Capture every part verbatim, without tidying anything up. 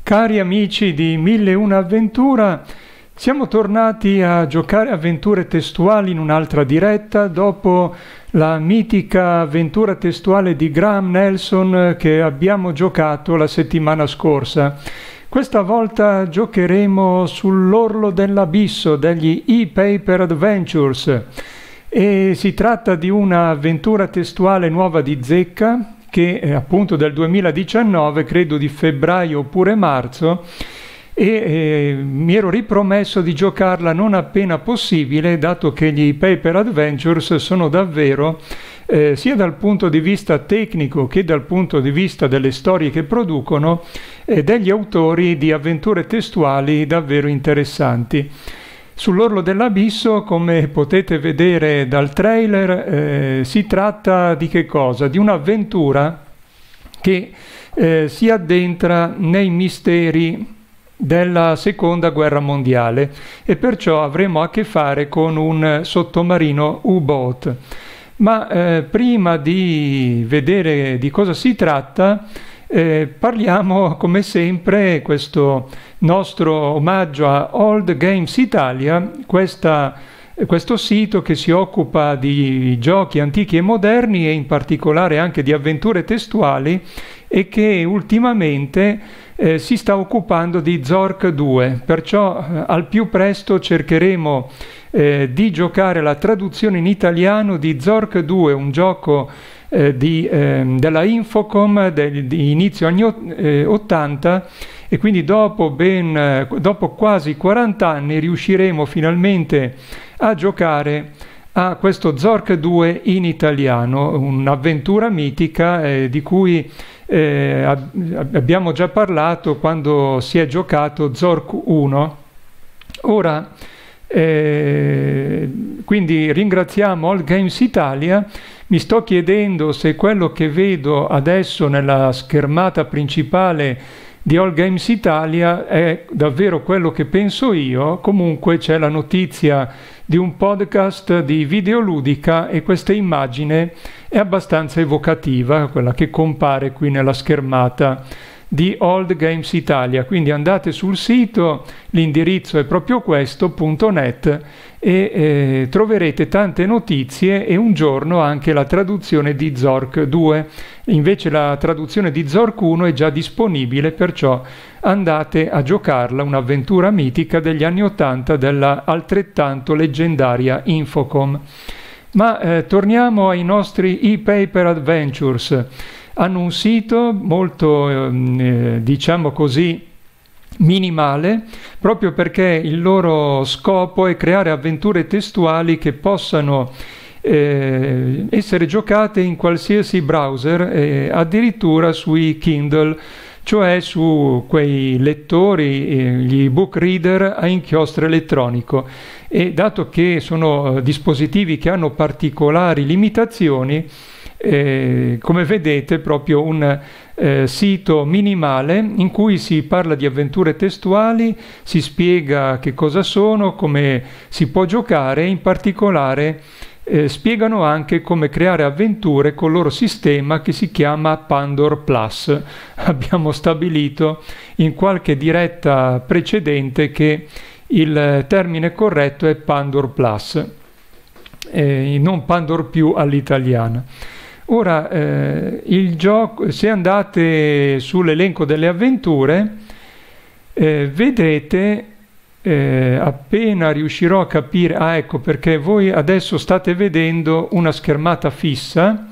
Cari amici di Mille e una Avventura, siamo tornati a giocare avventure testuali in un'altra diretta dopo la mitica avventura testuale di Graham Nelson che abbiamo giocato la settimana scorsa. Questa volta giocheremo sull'orlo dell'abisso degli E-Paper Adventures e si tratta di un'avventura testuale nuova di zecca che è appunto del duemiladiciannove, credo di febbraio oppure marzo, e eh, mi ero ripromesso di giocarla non appena possibile, dato che gli Paper Adventures sono davvero, eh, sia dal punto di vista tecnico che dal punto di vista delle storie che producono, eh, degli autori di avventure testuali davvero interessanti. Sull'orlo dell'abisso, come potete vedere dal trailer, eh, si tratta di che cosa? Di un'avventura che eh, si addentra nei misteri della seconda guerra mondiale e perciò avremo a che fare con un sottomarino U-boat. Ma eh, prima di vedere di cosa si tratta, eh, parliamo come sempre questo nostro omaggio a Old Games Italia, questa, questo sito che si occupa di giochi antichi e moderni e in particolare anche di avventure testuali e che ultimamente eh, si sta occupando di Zork due, perciò eh, al più presto cercheremo eh, di giocare la traduzione in italiano di Zork due, un gioco eh, di, eh, della Infocom del, di inizio anni ottanta, e quindi dopo, ben, dopo quasi quaranta anni riusciremo finalmente a giocare a questo Zork due in italiano, un'avventura mitica eh, di cui eh, ab- abbiamo già parlato quando si è giocato Zork uno. Ora, eh, quindi ringraziamo Old Games Italia. Mi sto chiedendo se quello che vedo adesso nella schermata principale di All Games Italia è davvero quello che penso io. Comunque c'è la notizia di un podcast di Videoludica e questa immagine è abbastanza evocativa, quella che compare qui nella schermata di Old Games Italia. Quindi andate sul sito, l'indirizzo è proprio questo, punto net, e eh, troverete tante notizie e un giorno anche la traduzione di Zork due. Invece la traduzione di Zork uno è già disponibile, perciò andate a giocarla, un'avventura mitica degli anni ottanta della altrettanto leggendaria Infocom. Ma eh, torniamo ai nostri E-Paper Adventures. Hanno un sito molto, eh, diciamo così, minimale, proprio perché il loro scopo è creare avventure testuali che possano eh, essere giocate in qualsiasi browser, eh, addirittura sui Kindle, cioè su quei lettori, eh, gli ebook reader a inchiostro elettronico. E dato che sono eh, dispositivi che hanno particolari limitazioni, Eh, come vedete proprio un eh, sito minimale in cui si parla di avventure testuali, si spiega che cosa sono, come si può giocare e in particolare eh, spiegano anche come creare avventure col loro sistema che si chiama Pandor Plus. Abbiamo stabilito in qualche diretta precedente che il termine corretto è Pandor Plus, eh, non Pandor più all'italiana. Ora, eh, il gioco, se andate sull'elenco delle avventure, eh, vedrete, eh, appena riuscirò a capire, ah ecco perché voi adesso state vedendo una schermata fissa,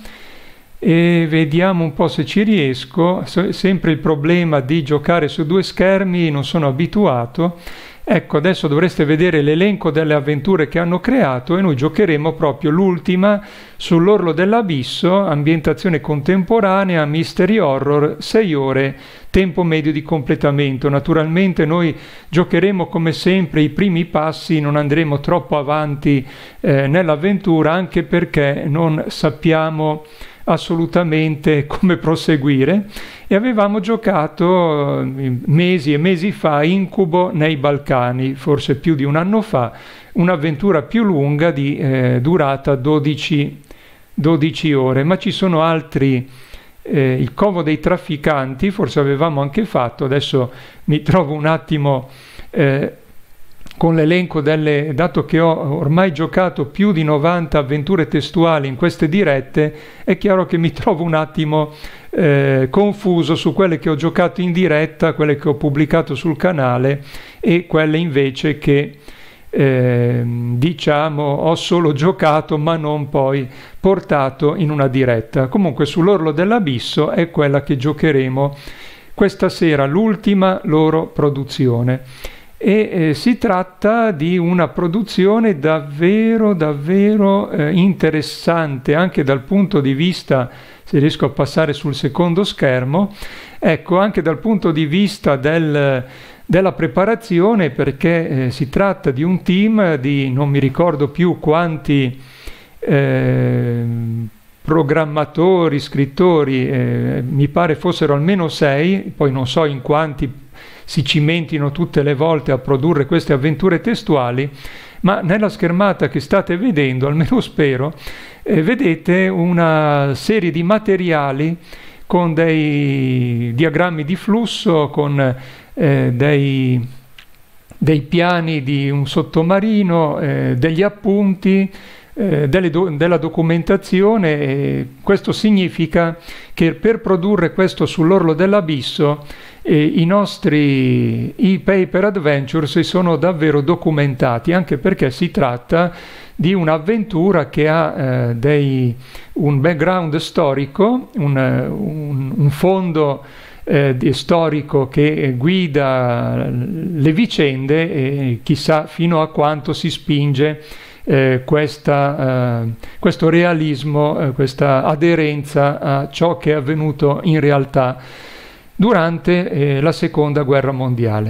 e vediamo un po' se ci riesco, Se, sempre il problema di giocare su due schermi, non sono abituato. Ecco, adesso dovreste vedere l'elenco delle avventure che hanno creato e noi giocheremo proprio l'ultima, Sull'orlo dell'abisso, ambientazione contemporanea, mystery horror, sei ore, tempo medio di completamento. Naturalmente noi giocheremo come sempre i primi passi, non andremo troppo avanti eh, nell'avventura, anche perché non sappiamo assolutamente come proseguire, e avevamo giocato mesi e mesi fa Incubo nei Balcani, forse più di un anno fa, un'avventura più lunga di eh, durata dodici ore, ma ci sono altri eh, il covo dei trafficanti, forse avevamo anche fatto, adesso mi trovo un attimo eh, con l'elenco delle, dato che ho ormai giocato più di novanta avventure testuali in queste dirette, è chiaro che mi trovo un attimo eh, confuso su quelle che ho giocato in diretta, quelle che ho pubblicato sul canale e quelle invece che eh, diciamo ho solo giocato ma non poi portato in una diretta. Comunque Sull'orlo dell'abisso è quella che giocheremo questa sera, l'ultima loro produzione. E eh, si tratta di una produzione davvero davvero eh, interessante anche dal punto di vista, se riesco a passare sul secondo schermo, ecco, anche dal punto di vista del, della preparazione, perché eh, si tratta di un team di non mi ricordo più quanti eh, programmatori, scrittori, eh, mi pare fossero almeno sei, poi non so in quanti si cimentino tutte le volte a produrre queste avventure testuali, ma nella schermata che state vedendo, almeno spero, eh, vedete una serie di materiali con dei diagrammi di flusso, con eh, dei, dei piani di un sottomarino, eh, degli appunti, eh, delle do- della documentazione. E questo significa che per produrre questo Sull'orlo dell'abisso E i nostri e-paper adventure si sono davvero documentati, anche perché si tratta di un'avventura che ha eh, dei, un background storico, un, un, un fondo eh, di, storico che guida le vicende e chissà fino a quanto si spinge eh, questa, eh, questo realismo, eh, questa aderenza a ciò che è avvenuto in realtà durante eh, la seconda guerra mondiale.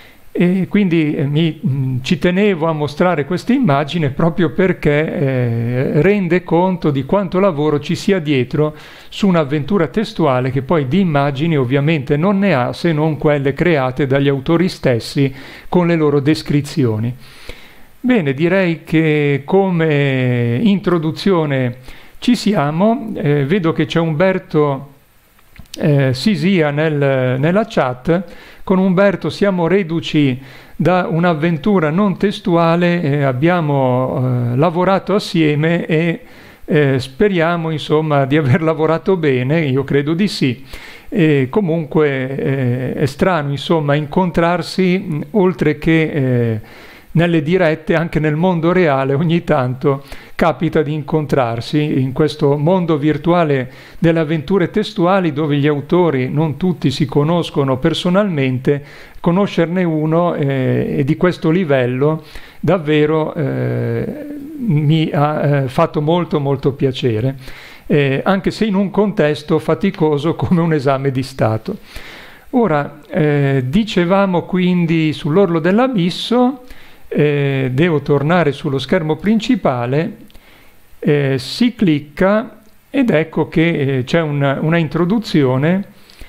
E quindi eh, mi, mh, ci tenevo a mostrare questa immagine proprio perché eh, rende conto di quanto lavoro ci sia dietro su un'avventura testuale che poi di immagini ovviamente non ne ha se non quelle create dagli autori stessi con le loro descrizioni. Bene, direi che come introduzione ci siamo. Eh, vedo che c'è Umberto Eh, Sisia nel, nella chat. Con Umberto siamo reduci da un'avventura non testuale, eh, abbiamo eh, lavorato assieme e eh, speriamo insomma di aver lavorato bene, io credo di sì. E comunque eh, è strano insomma incontrarsi, mh, oltre che eh, nelle dirette, anche nel mondo reale ogni tanto capita di incontrarsi in questo mondo virtuale delle avventure testuali, dove gli autori non tutti si conoscono personalmente. Conoscerne uno eh, e di questo livello davvero eh, mi ha eh, fatto molto molto piacere, eh, anche se in un contesto faticoso come un esame di Stato. Ora, eh, dicevamo quindi Sull'orlo dell'abisso. Eh, devo tornare sullo schermo principale, eh, si clicca ed ecco che eh, c'è una, una introduzione,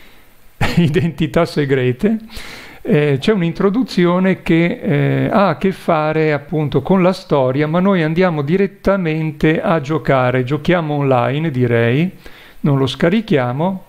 identità segrete, eh, c'è un'introduzione che eh, ha a che fare appunto con la storia, ma noi andiamo direttamente a giocare, giochiamo online direi, non lo scarichiamo.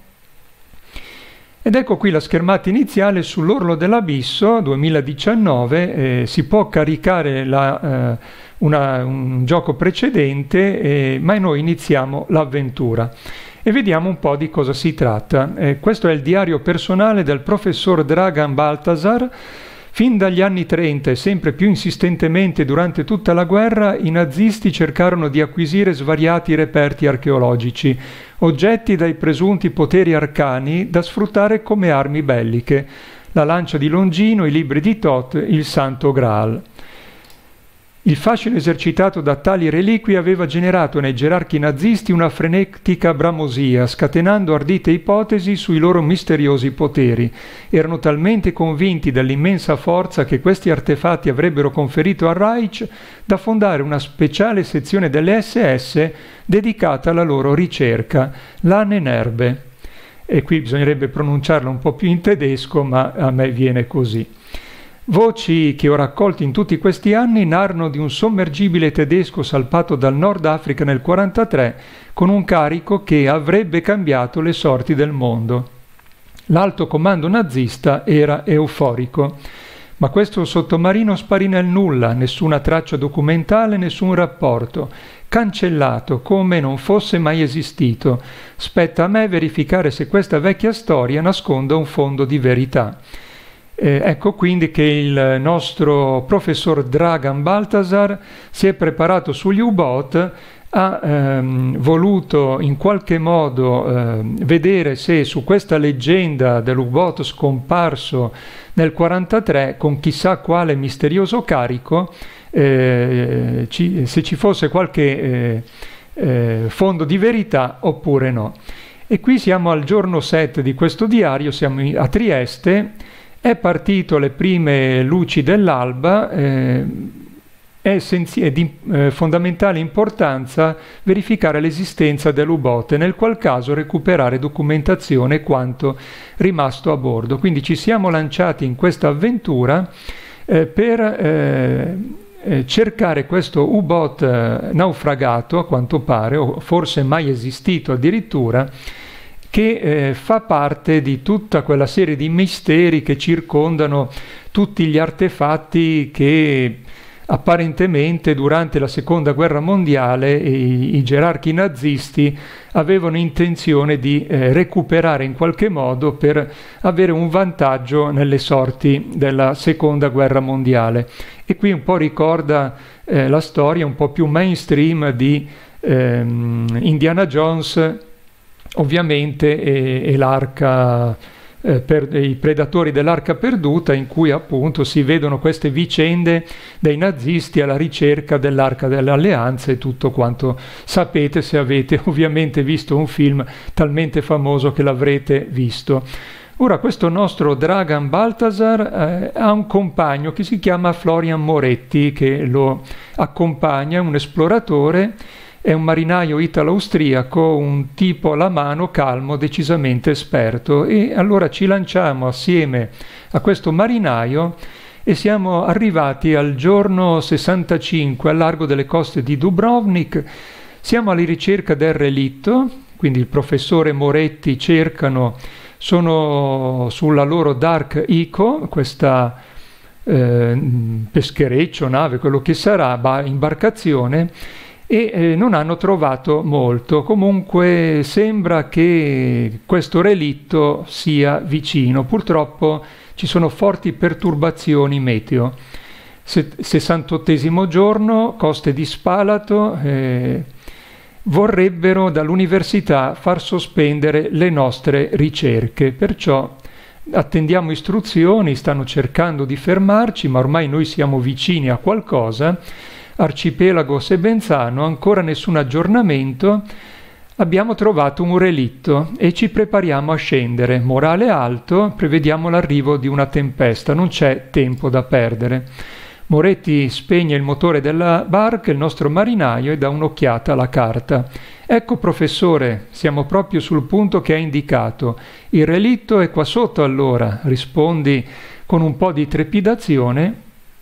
Ed ecco qui la schermata iniziale Sull'orlo dell'abisso duemiladiciannove, eh, si può caricare la, eh, una, un gioco precedente, eh, ma noi iniziamo l'avventura e vediamo un po' di cosa si tratta. Eh, questo è il diario personale del professor Dragan Balthazar. Fin dagli anni trenta e sempre più insistentemente durante tutta la guerra, i nazisti cercarono di acquisire svariati reperti archeologici, oggetti dai presunti poteri arcani da sfruttare come armi belliche: la lancia di Longino, i libri di Thoth, il Santo Graal. Il fascino esercitato da tali reliquie aveva generato nei gerarchi nazisti una frenetica bramosia, scatenando ardite ipotesi sui loro misteriosi poteri. Erano talmente convinti dell'immensa forza che questi artefatti avrebbero conferito al Reich da fondare una speciale sezione delle S S dedicata alla loro ricerca, la Nenerbe. E qui bisognerebbe pronunciarlo un po' più in tedesco, ma a me viene così. Voci che ho raccolto in tutti questi anni narrano di un sommergibile tedesco salpato dal Nord Africa nel millenovecentoquarantatré con un carico che avrebbe cambiato le sorti del mondo. L'alto comando nazista era euforico. Ma questo sottomarino sparì nel nulla, nessuna traccia documentale, nessun rapporto, cancellato come non fosse mai esistito. Spetta a me verificare se questa vecchia storia nasconda un fondo di verità. Eh, ecco quindi che il nostro professor Dragan Balthasar si è preparato sugli U-Boot, ha ehm, voluto in qualche modo eh, vedere se su questa leggenda dell'U-Boot scomparso nel millenovecentoquarantatré con chissà quale misterioso carico eh, ci, se ci fosse qualche eh, eh, fondo di verità oppure no. E qui siamo al giorno sette di questo diario, siamo a Trieste, è partito le prime luci dell'alba. eh, È, è di eh, fondamentale importanza verificare l'esistenza dell'U-Boot e nel qual caso recuperare documentazione quanto rimasto a bordo. Quindi ci siamo lanciati in questa avventura eh, per eh, eh, cercare questo U-Boot eh, naufragato, a quanto pare, o forse mai esistito addirittura, che eh, fa parte di tutta quella serie di misteri che circondano tutti gli artefatti che apparentemente durante la seconda guerra mondiale i, i gerarchi nazisti avevano intenzione di eh, recuperare in qualche modo per avere un vantaggio nelle sorti della seconda guerra mondiale. E qui un po' ricorda eh, la storia un po' più mainstream di ehm, Indiana Jones, ovviamente, e, e l'arca Eh, per i predatori dell'arca perduta, in cui appunto si vedono queste vicende dei nazisti alla ricerca dell'arca dell'alleanza e tutto quanto sapete se avete ovviamente visto un film talmente famoso che l'avrete visto. Ora questo nostro Dragan Balthasar eh, ha un compagno che si chiama Florian Moretti che lo accompagna, un esploratore. È un marinaio italo-austriaco, un tipo alla mano, calmo, decisamente esperto, e allora ci lanciamo assieme a questo marinaio e siamo arrivati al giorno sessantacinque al largo delle coste di Dubrovnik. Siamo alla ricerca del relitto, quindi il professore Moretti cercano, sono sulla loro Dark Eco, questa eh, peschereccio, nave, quello che sarà, imbarcazione, e eh, non hanno trovato molto. Comunque sembra che questo relitto sia vicino. Purtroppo ci sono forti perturbazioni meteo. sessantottesimo giorno, coste di Spalato, eh, vorrebbero dall'università far sospendere le nostre ricerche, perciò attendiamo istruzioni, stanno cercando di fermarci, ma ormai noi siamo vicini a qualcosa. Arcipelago Sebenzano, ancora nessun aggiornamento, abbiamo trovato un relitto e ci prepariamo a scendere. Morale alto, prevediamo l'arrivo di una tempesta, non c'è tempo da perdere. Moretti spegne il motore della barca, il nostro marinaio, e dà un'occhiata alla carta. Ecco professore, siamo proprio sul punto che ha indicato. Il relitto è qua sotto allora, rispondi con un po' di trepidazione.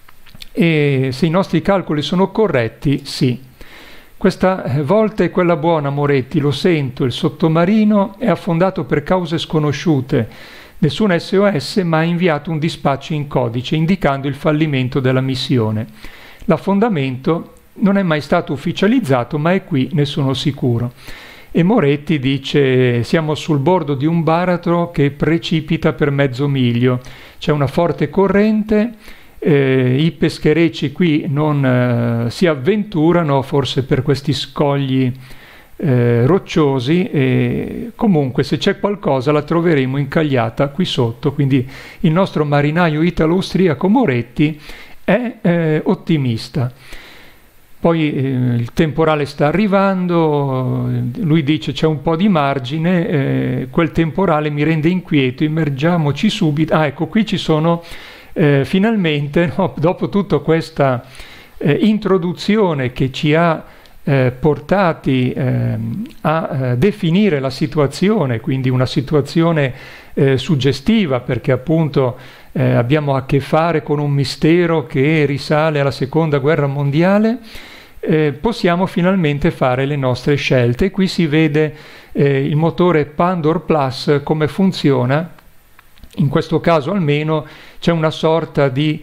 E se i nostri calcoli sono corretti, sì. Questa volta è quella buona, Moretti, lo sento, il sottomarino è affondato per cause sconosciute. Nessun S O S ma ha inviato un dispaccio in codice indicando il fallimento della missione. L'affondamento non è mai stato ufficializzato, ma è qui, ne sono sicuro. E Moretti dice: siamo sul bordo di un baratro che precipita per mezzo miglio. C'è una forte corrente. Eh, i pescherecci qui non eh, si avventurano, forse per questi scogli eh, rocciosi, e comunque se c'è qualcosa la troveremo incagliata qui sotto. Quindi il nostro marinaio italo-austriaco Moretti è eh, ottimista. Poi eh, il temporale sta arrivando, lui dice c'è un po' di margine, eh, quel temporale mi rende inquieto, immergiamoci subito. Ah, ecco, qui ci sono Eh, finalmente, no, dopo tutta questa eh, introduzione che ci ha eh, portati eh, a eh, definire la situazione, quindi una situazione eh, suggestiva, perché appunto eh, abbiamo a che fare con un mistero che risale alla seconda guerra mondiale, eh, possiamo finalmente fare le nostre scelte. Qui si vede eh, il motore Pandor Plus come funziona. In questo caso almeno c'è una sorta di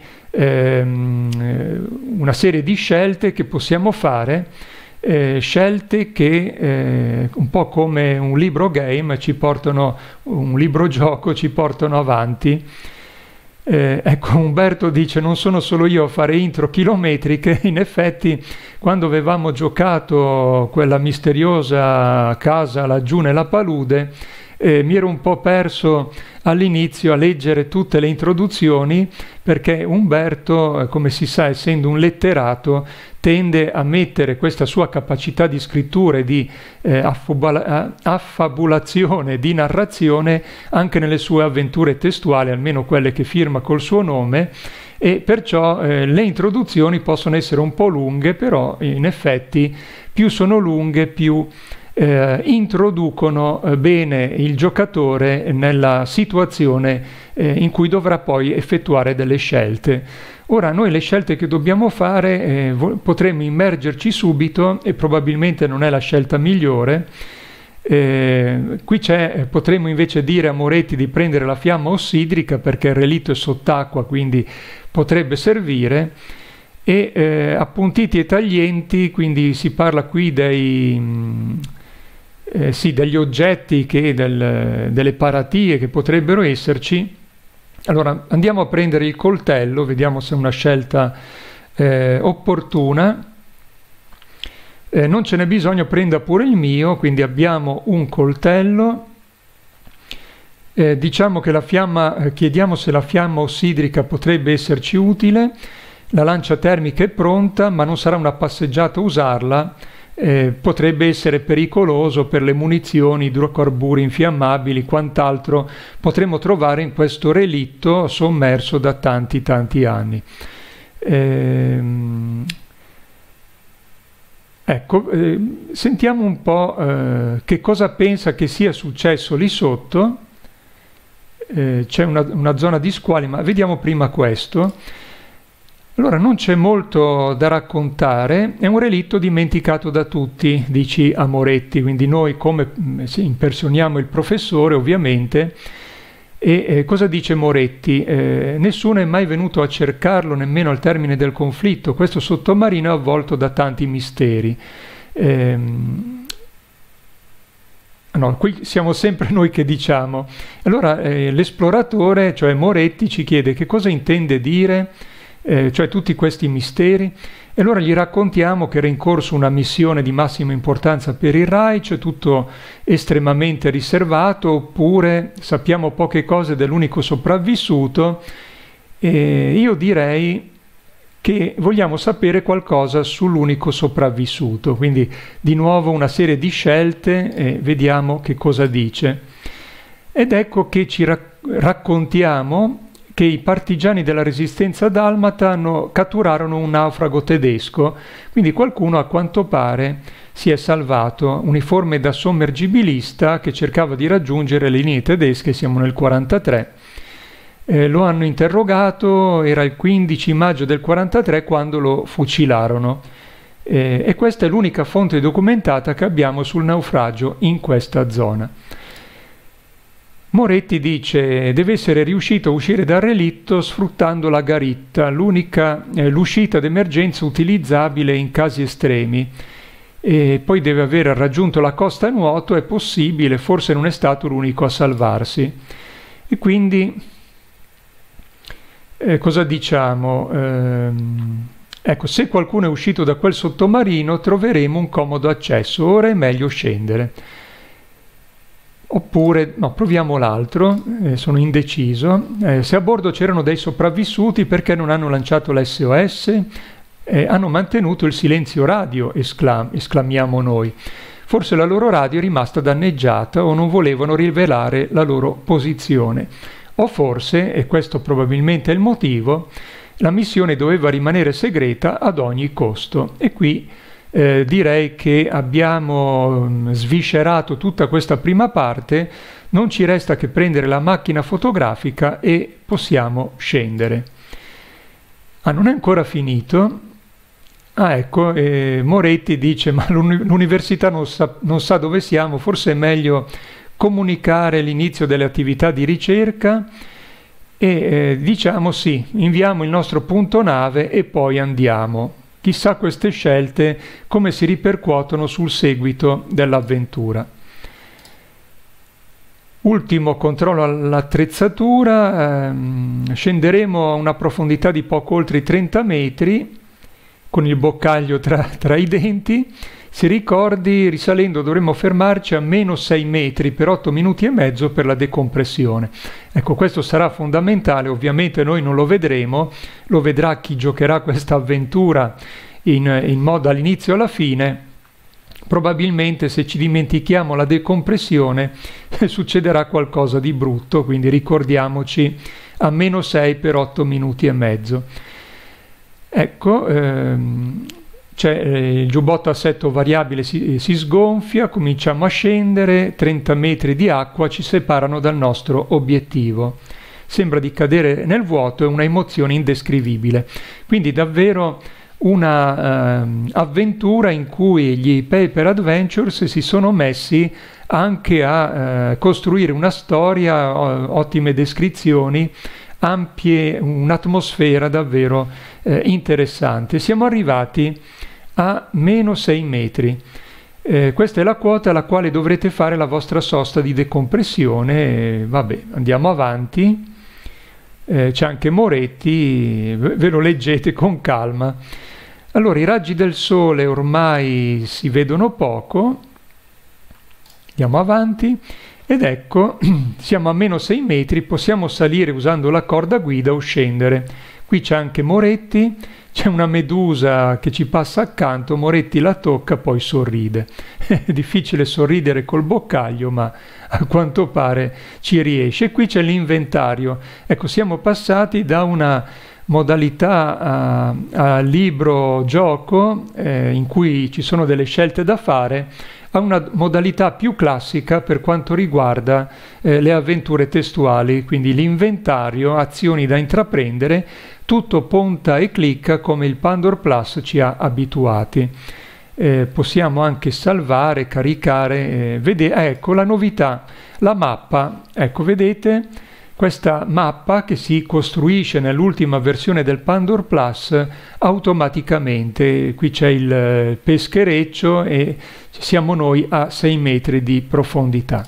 ehm, una serie di scelte che possiamo fare, eh, scelte che eh, un po' come un libro game ci portano, un libro gioco ci portano avanti. Eh, ecco, Umberto dice: non sono solo io a fare intro chilometriche. In effetti, quando avevamo giocato quella misteriosa casa laggiù nella palude, eh, mi ero un po' perso all'inizio a leggere tutte le introduzioni, perché Umberto, come si sa, essendo un letterato, tende a mettere questa sua capacità di scrittura e di eh, affabula- affabulazione, di narrazione anche nelle sue avventure testuali, almeno quelle che firma col suo nome, e perciò eh, le introduzioni possono essere un po' lunghe, però in effetti più sono lunghe più Eh, introducono eh, bene il giocatore nella situazione eh, in cui dovrà poi effettuare delle scelte. Ora, noi le scelte che dobbiamo fare eh, potremmo immergerci subito, e probabilmente non è la scelta migliore. Eh, qui c'è, potremmo invece dire a Moretti di prendere la fiamma ossidrica, perché il relitto è sott'acqua, quindi potrebbe servire. E eh, appuntiti e taglienti, quindi si parla qui dei... Mh, Eh, sì, degli oggetti, che, del, delle paratie che potrebbero esserci. Allora andiamo a prendere il coltello, vediamo se è una scelta eh, opportuna. Eh, non ce n'è bisogno, prenda pure il mio, quindi abbiamo un coltello. Eh, diciamo che la fiamma, eh, chiediamo se la fiamma ossidrica potrebbe esserci utile. La lancia termica è pronta, ma non sarà una passeggiata usarla. Eh, potrebbe essere pericoloso per le munizioni, idrocarburi infiammabili, quant'altro potremmo trovare in questo relitto sommerso da tanti tanti anni. Ehm, ecco, eh, sentiamo un po' eh, che cosa pensa che sia successo lì sotto. Eh, c'è una, una zona di squali, ma vediamo prima questo. Allora, non c'è molto da raccontare, è un relitto dimenticato da tutti, dici a Moretti, quindi noi come sì, impersoniamo il professore ovviamente. E eh, cosa dice Moretti? Eh, nessuno è mai venuto a cercarlo nemmeno al termine del conflitto, questo sottomarino è avvolto da tanti misteri. Eh, no, qui siamo sempre noi che diciamo. Allora eh, l'esploratore, cioè Moretti, ci chiede che cosa intende dire, Eh, cioè tutti questi misteri, e allora gli raccontiamo che era in corso una missione di massima importanza per il Reich, tutto estremamente riservato, oppure sappiamo poche cose dell'unico sopravvissuto, e io direi che vogliamo sapere qualcosa sull'unico sopravvissuto, quindi di nuovo una serie di scelte e vediamo che cosa dice. Ed ecco che ci rac- raccontiamo che i partigiani della resistenza dalmata hanno, catturarono un naufrago tedesco, quindi qualcuno a quanto pare si è salvato, uniforme da sommergibilista che cercava di raggiungere le linee tedesche, siamo nel quarantatré. Eh, lo hanno interrogato, era il quindici maggio del quarantatré quando lo fucilarono. Eh, e questa è l'unica fonte documentata che abbiamo sul naufragio in questa zona. Moretti dice deve essere riuscito a uscire dal relitto sfruttando la garitta, l'unica, eh, l'uscita d'emergenza utilizzabile in casi estremi. E poi deve aver raggiunto la costa a nuoto, è possibile, forse non è stato l'unico a salvarsi. E quindi eh, cosa diciamo? Ehm, ecco, se qualcuno è uscito da quel sottomarino troveremo un comodo accesso, ora è meglio scendere. Oppure, no, proviamo l'altro, eh, sono indeciso. Eh, se a bordo c'erano dei sopravvissuti, perché non hanno lanciato l'esse o esse? Eh, hanno mantenuto il silenzio radio, esclam- esclamiamo noi. Forse la loro radio è rimasta danneggiata o non volevano rivelare la loro posizione. O forse, e questo probabilmente è il motivo, la missione doveva rimanere segreta ad ogni costo. E qui Eh, direi che abbiamo mh, sviscerato tutta questa prima parte, non ci resta che prendere la macchina fotografica e possiamo scendere. Ah, non è ancora finito. Ah, ecco, eh, Moretti dice, ma l'università non sa, non sa dove siamo, forse è meglio comunicare l'inizio delle attività di ricerca e eh, diciamo sì, inviamo il nostro punto nave e poi andiamo. Chissà queste scelte come si ripercuotono sul seguito dell'avventura. Ultimo controllo all'attrezzatura, ehm, scenderemo a una profondità di poco oltre i trenta metri, con il boccaglio tra, tra i denti. Si ricordi, risalendo dovremmo fermarci a meno sei metri per otto minuti e mezzo per la decompressione. Ecco, questo sarà fondamentale, ovviamente noi non lo vedremo, lo vedrà chi giocherà questa avventura in, in modo all'inizio e alla fine. Probabilmente se ci dimentichiamo la decompressione succederà qualcosa di brutto, quindi ricordiamoci a meno sei per otto minuti e mezzo. Ecco, ehm, c'è eh, il giubbotto a assetto variabile si, si sgonfia, cominciamo a scendere, trenta metri di acqua ci separano dal nostro obiettivo. Sembra di cadere nel vuoto, è una emozione indescrivibile. Quindi davvero una eh, avventura in cui gli Paper Adventures si sono messi anche a eh, costruire una storia, ottime descrizioni, ampie, un'atmosfera davvero eh, interessante. Siamo arrivati a meno sei metri. Eh, questa è la quota alla quale dovrete fare la vostra sosta di decompressione. Eh, vabbè, andiamo avanti. Eh, c'è anche Moretti, ve lo leggete con calma. Allora, i raggi del sole ormai si vedono poco. Andiamo avanti. Ed ecco, siamo a meno sei metri, possiamo salire usando la corda guida o scendere. Qui c'è anche Moretti, c'è una medusa che ci passa accanto, Moretti la tocca, poi sorride. È difficile sorridere col boccaglio, ma a quanto pare ci riesce. E qui c'è l'inventario. Ecco, siamo passati da una modalità a, a libro-gioco, eh, in cui ci sono delle scelte da fare, a una modalità più classica per quanto riguarda eh, le avventure testuali, quindi l'inventario, azioni da intraprendere, tutto ponta e clicca come il Pandora Plus ci ha abituati. Eh, possiamo anche salvare, caricare, eh, vedere, ecco la novità, la mappa, ecco vedete questa mappa che si costruisce nell'ultima versione del Pandora Plus automaticamente. Qui c'è il peschereccio e siamo noi a sei metri di profondità.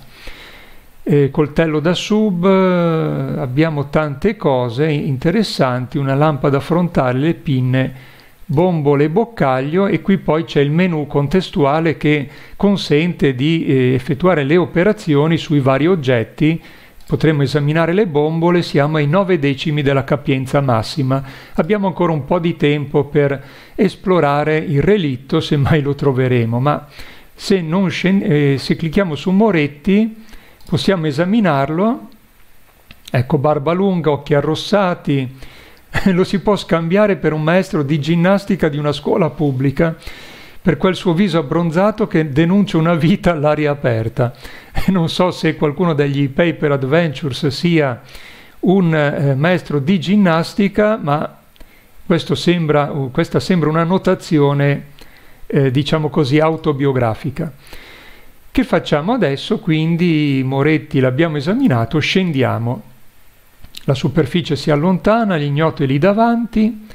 Eh, coltello da sub, eh, abbiamo tante cose interessanti, una lampada frontale, le pinne, bombole e boccaglio, e qui poi c'è il menu contestuale che consente di eh, effettuare le operazioni sui vari oggetti. Potremmo esaminare le bombole, siamo ai nove decimi della capienza massima. Abbiamo ancora un po' di tempo per esplorare il relitto, se mai lo troveremo, ma se, non eh, se clicchiamo su Moretti possiamo esaminarlo. Ecco, barba lunga, occhi arrossati, lo si può scambiare per un maestro di ginnastica di una scuola pubblica, per quel suo viso abbronzato che denuncia una vita all'aria aperta. Non so se qualcuno degli Paper Adventures sia un eh, maestro di ginnastica, ma questo sembra, uh, questa sembra una notazione, eh, diciamo così, autobiografica. Che facciamo adesso? Quindi Moretti l'abbiamo esaminato, scendiamo. La superficie si allontana, l'ignoto è lì davanti,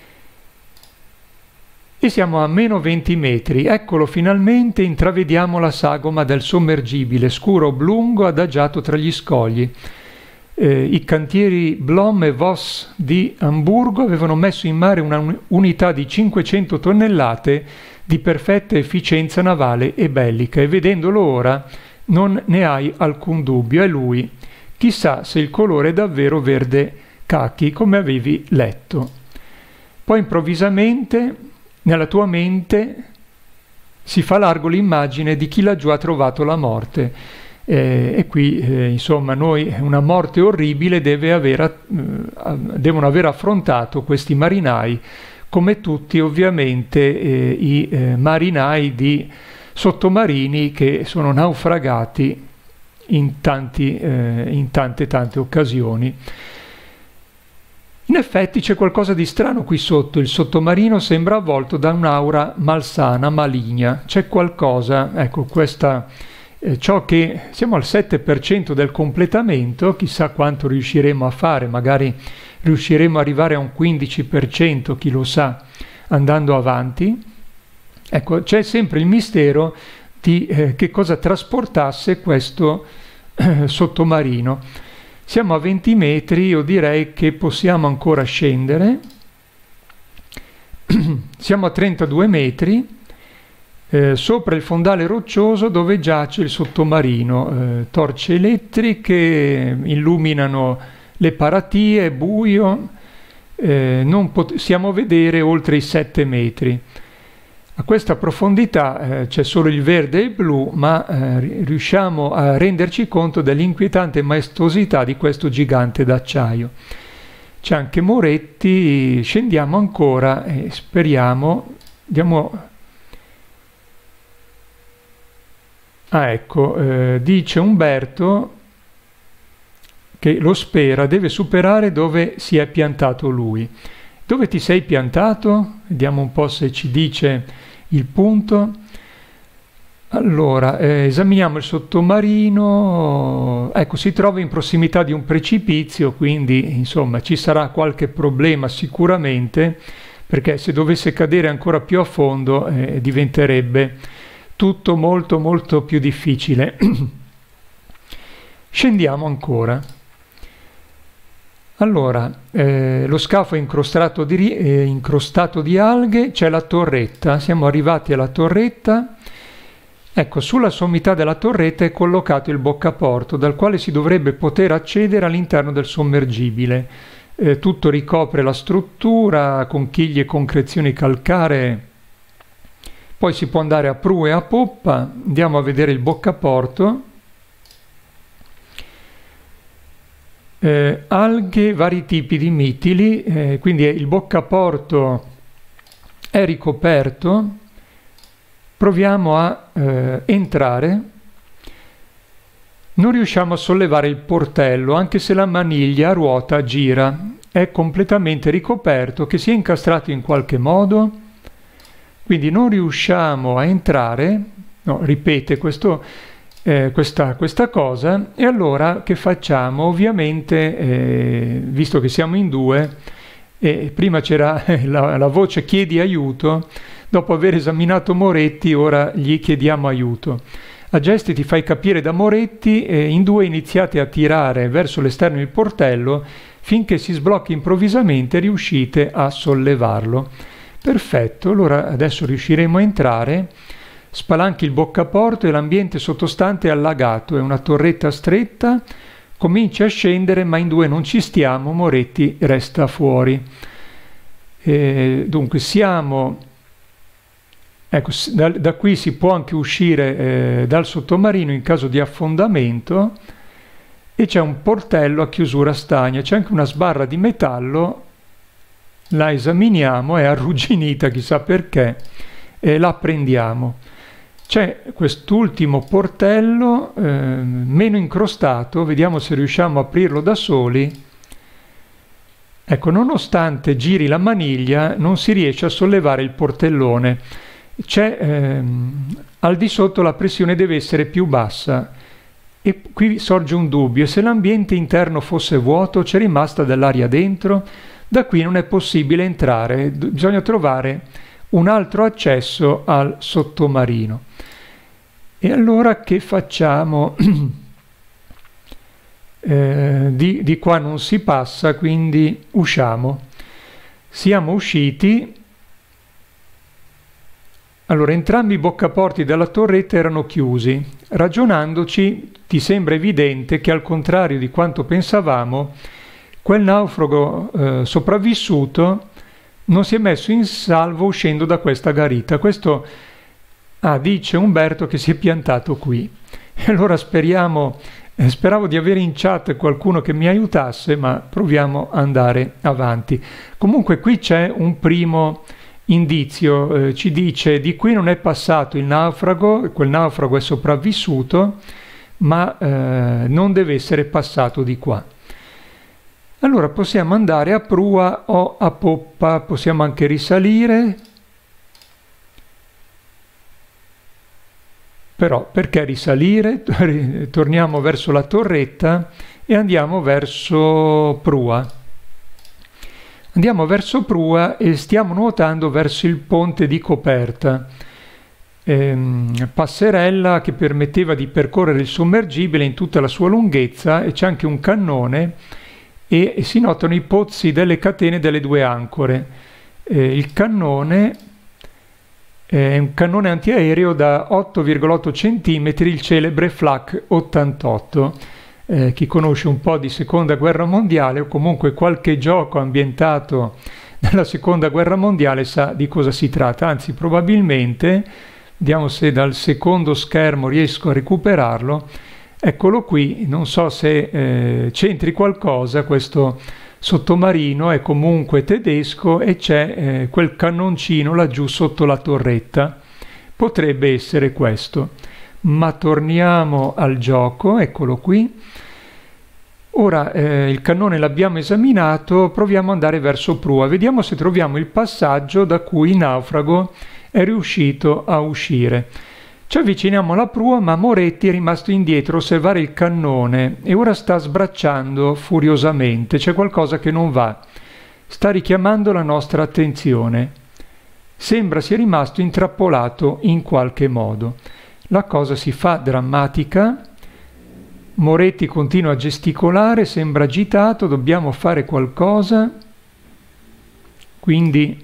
e siamo a meno venti metri. Eccolo finalmente, intravediamo la sagoma del sommergibile, scuro oblungo adagiato tra gli scogli. Eh, I cantieri Blohm e Voss di Amburgo avevano messo in mare una unità di cinquecento tonnellate di perfetta efficienza navale e bellica, e vedendolo ora non ne hai alcun dubbio, è lui. Chissà se il colore è davvero verde cacchi, come avevi letto. Poi improvvisamente nella tua mente si fa largo l'immagine di chi laggiù ha trovato la morte. Eh, e qui, eh, insomma, noi una morte orribile deve aver, eh, devono aver affrontato questi marinai, come tutti ovviamente eh, i eh, marinai di sottomarini che sono naufragati in, tanti, eh, in tante tante occasioni. In effetti c'è qualcosa di strano qui sotto, il sottomarino sembra avvolto da un'aura malsana, maligna, c'è qualcosa, ecco questa, eh, ciò che siamo al sette per cento del completamento, chissà quanto riusciremo a fare, magari riusciremo ad arrivare a un quindici per cento, chi lo sa, andando avanti. Ecco, c'è sempre il mistero di eh, che cosa trasportasse questo eh, sottomarino. Siamo a venti metri, io direi che possiamo ancora scendere. Siamo a trentadue metri, eh, sopra il fondale roccioso dove giace il sottomarino. Eh, torce elettriche illuminano le paratie, è buio, eh, non possiamo vedere oltre i sette metri. A questa profondità eh, c'è solo il verde e il blu, ma eh, riusciamo a renderci conto dell'inquietante maestosità di questo gigante d'acciaio. C'è anche Moretti, scendiamo ancora e speriamo, diamo... Ah ecco, eh, dice Umberto che lo spera, deve superare dove si è piantato lui. Dove ti sei piantato? Vediamo un po' se ci dice il punto. Allora, eh, esaminiamo il sottomarino. Ecco, si trova in prossimità di un precipizio, quindi insomma ci sarà qualche problema sicuramente, perché se dovesse cadere ancora più a fondo eh, diventerebbe tutto molto molto più difficile. Scendiamo ancora. Allora, eh, lo scafo è incrostato di, eh, incrostato di alghe, c'è la torretta, siamo arrivati alla torretta. Ecco, sulla sommità della torretta è collocato il boccaporto, dal quale si dovrebbe poter accedere all'interno del sommergibile. Eh, tutto ricopre la struttura, conchiglie e concrezioni calcaree. Poi si può andare a prua e a poppa, andiamo a vedere il boccaporto. Eh, alghe, vari tipi di mitili, eh, quindi il boccaporto è ricoperto. Proviamo a eh, entrare. Non riusciamo a sollevare il portello, anche se la maniglia a ruota gira. È completamente ricoperto, che si è incastrato in qualche modo. Quindi non riusciamo a entrare. No, ripete questo... Eh, questa, questa cosa, e allora che facciamo? Ovviamente, eh, visto che siamo in due, eh, prima c'era la, la voce chiedi aiuto, dopo aver esaminato Moretti ora gli chiediamo aiuto. A gesti ti fai capire da Moretti, eh, in due iniziate a tirare verso l'esterno il portello finché si sblocca improvvisamente e riuscite a sollevarlo. Perfetto, allora adesso riusciremo a entrare. Spalanchi il boccaporto e l'ambiente sottostante è allagato, è una torretta stretta, comincia a scendere ma in due non ci stiamo, Moretti resta fuori. E dunque siamo, ecco, da, da qui si può anche uscire eh, dal sottomarino in caso di affondamento, e c'è un portello a chiusura stagna, c'è anche una sbarra di metallo, la esaminiamo, è arrugginita chissà perché, e la prendiamo. C'è quest'ultimo portello eh, meno incrostato, vediamo se riusciamo a aprirlo da soli. Ecco, nonostante giri la maniglia non si riesce a sollevare il portellone. C'è ehm, al di sotto la pressione deve essere più bassa e qui sorge un dubbio: se l'ambiente interno fosse vuoto, c'è rimasta dell'aria dentro, da qui non è possibile entrare, bisogna trovare un altro accesso al sottomarino. E allora che facciamo? eh, di, di qua non si passa, quindi usciamo. Siamo usciti. Allora, entrambi i boccaporti della torretta erano chiusi. Ragionandoci, ti sembra evidente che, al contrario di quanto pensavamo, quel naufrago eh, sopravvissuto non si è messo in salvo uscendo da questa garita. Questo ah, dice Umberto che si è piantato qui. E allora speriamo, eh, speravo di avere in chat qualcuno che mi aiutasse, ma proviamo ad andare avanti. Comunque qui c'è un primo indizio, eh, ci dice di qui non è passato il naufrago, quel naufrago è sopravvissuto, ma eh, non deve essere passato di qua. Allora possiamo andare a prua o a poppa, possiamo anche risalire, però perché risalire? Torniamo verso la torretta e andiamo verso prua. Andiamo verso prua e stiamo nuotando verso il ponte di coperta, ehm, passerella che permetteva di percorrere il sommergibile in tutta la sua lunghezza, e c'è anche un cannone e, e si notano i pozzi delle catene delle due ancore. Eh, il cannone è un cannone antiaereo da otto virgola otto centimetri, il celebre Flak ottantotto. Eh, chi conosce un po' di seconda guerra mondiale o comunque qualche gioco ambientato nella seconda guerra mondiale sa di cosa si tratta, anzi probabilmente, vediamo se dal secondo schermo riesco a recuperarlo, eccolo qui, non so se eh, c'entri qualcosa, questo sottomarino è comunque tedesco e c'è eh, quel cannoncino laggiù sotto la torretta, potrebbe essere questo. Ma torniamo al gioco, eccolo qui. Ora eh, il cannone l'abbiamo esaminato, proviamo ad andare verso prua, vediamo se troviamo il passaggio da cui il naufrago è riuscito a uscire. Ci avviciniamo alla prua, ma Moretti è rimasto indietro a osservare il cannone e ora sta sbracciando furiosamente, c'è qualcosa che non va, sta richiamando la nostra attenzione. Sembra sia rimasto intrappolato in qualche modo. La cosa si fa drammatica, Moretti continua a gesticolare, sembra agitato, dobbiamo fare qualcosa, quindi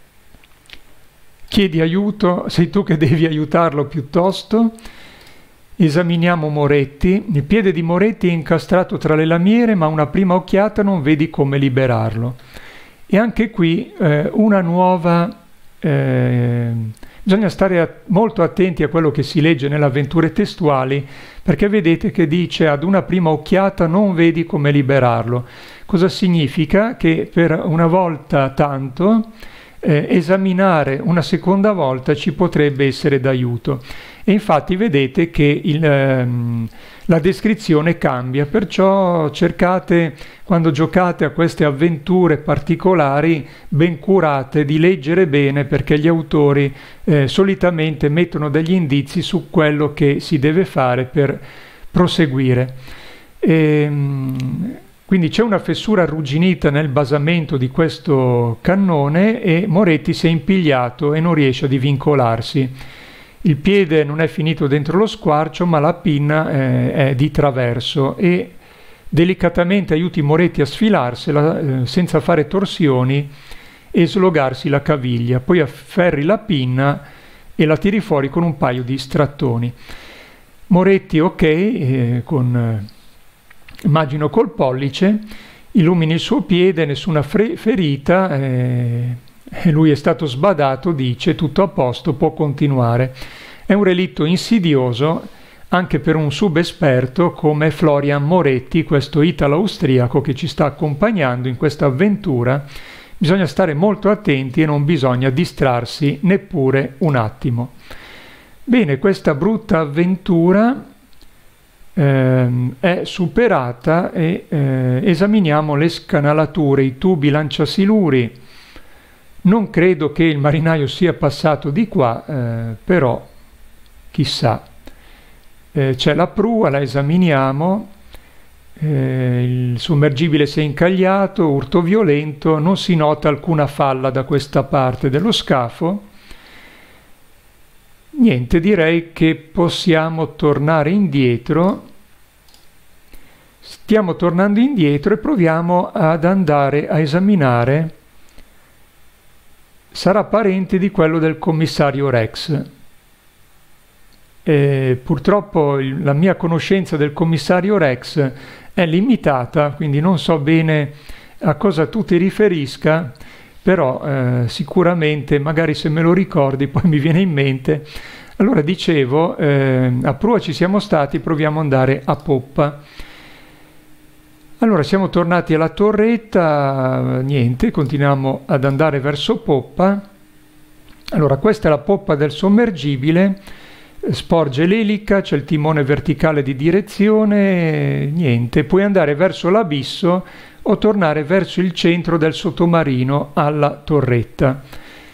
chiedi aiuto, sei tu che devi aiutarlo piuttosto. Esaminiamo Moretti, il piede di Moretti è incastrato tra le lamiere, ma a una prima occhiata non vedi come liberarlo. E anche qui eh, una nuova... Eh, bisogna stare molto attenti a quello che si legge nelle avventure testuali, perché vedete che dice ad una prima occhiata non vedi come liberarlo. Cosa significa? Che per una volta tanto eh, esaminare una seconda volta ci potrebbe essere d'aiuto. E infatti vedete che il, ehm, la descrizione cambia, perciò cercate, quando giocate a queste avventure particolari ben curate, di leggere bene, perché gli autori eh, solitamente mettono degli indizi su quello che si deve fare per proseguire. E, quindi c'è una fessura arrugginita nel basamento di questo cannone e Moretti si è impigliato e non riesce a divincolarsi. Il piede non è finito dentro lo squarcio, ma la pinna eh, è di traverso e delicatamente aiuti Moretti a sfilarsela eh, senza fare torsioni e slogarsi la caviglia. Poi afferri la pinna e la tiri fuori con un paio di strattoni. Moretti, ok, eh, con, eh, immagino col pollice, illumini il suo piede, nessuna ferita. Eh, Lui è stato sbadato, dice, tutto a posto, può continuare. È un relitto insidioso anche per un subesperto come Florian Moretti, questo italo-austriaco che ci sta accompagnando in questa avventura. Bisogna stare molto attenti e non bisogna distrarsi neppure un attimo. Bene, questa brutta avventura ehm, è superata e eh, esaminiamo le scanalature, i tubi lanciasiluri. Non credo che il marinaio sia passato di qua, eh, però chissà. Eh, c'è la prua, la esaminiamo, eh, il sommergibile si è incagliato, urto violento, non si nota alcuna falla da questa parte dello scafo. Niente, direi che possiamo tornare indietro. Stiamo tornando indietro e proviamo ad andare a esaminare. Sarà parente di quello del commissario Rex. E purtroppo il, la mia conoscenza del commissario Rex è limitata, quindi non so bene a cosa tu ti riferisca, però eh, sicuramente, magari se me lo ricordi, poi mi viene in mente. Allora dicevo, eh, a prua ci siamo stati, proviamo ad andare a poppa. Allora siamo tornati alla torretta, niente, continuiamo ad andare verso poppa. Allora questa è la poppa del sommergibile, sporge l'elica, c'è il timone verticale di direzione, niente, puoi andare verso l'abisso o tornare verso il centro del sottomarino alla torretta.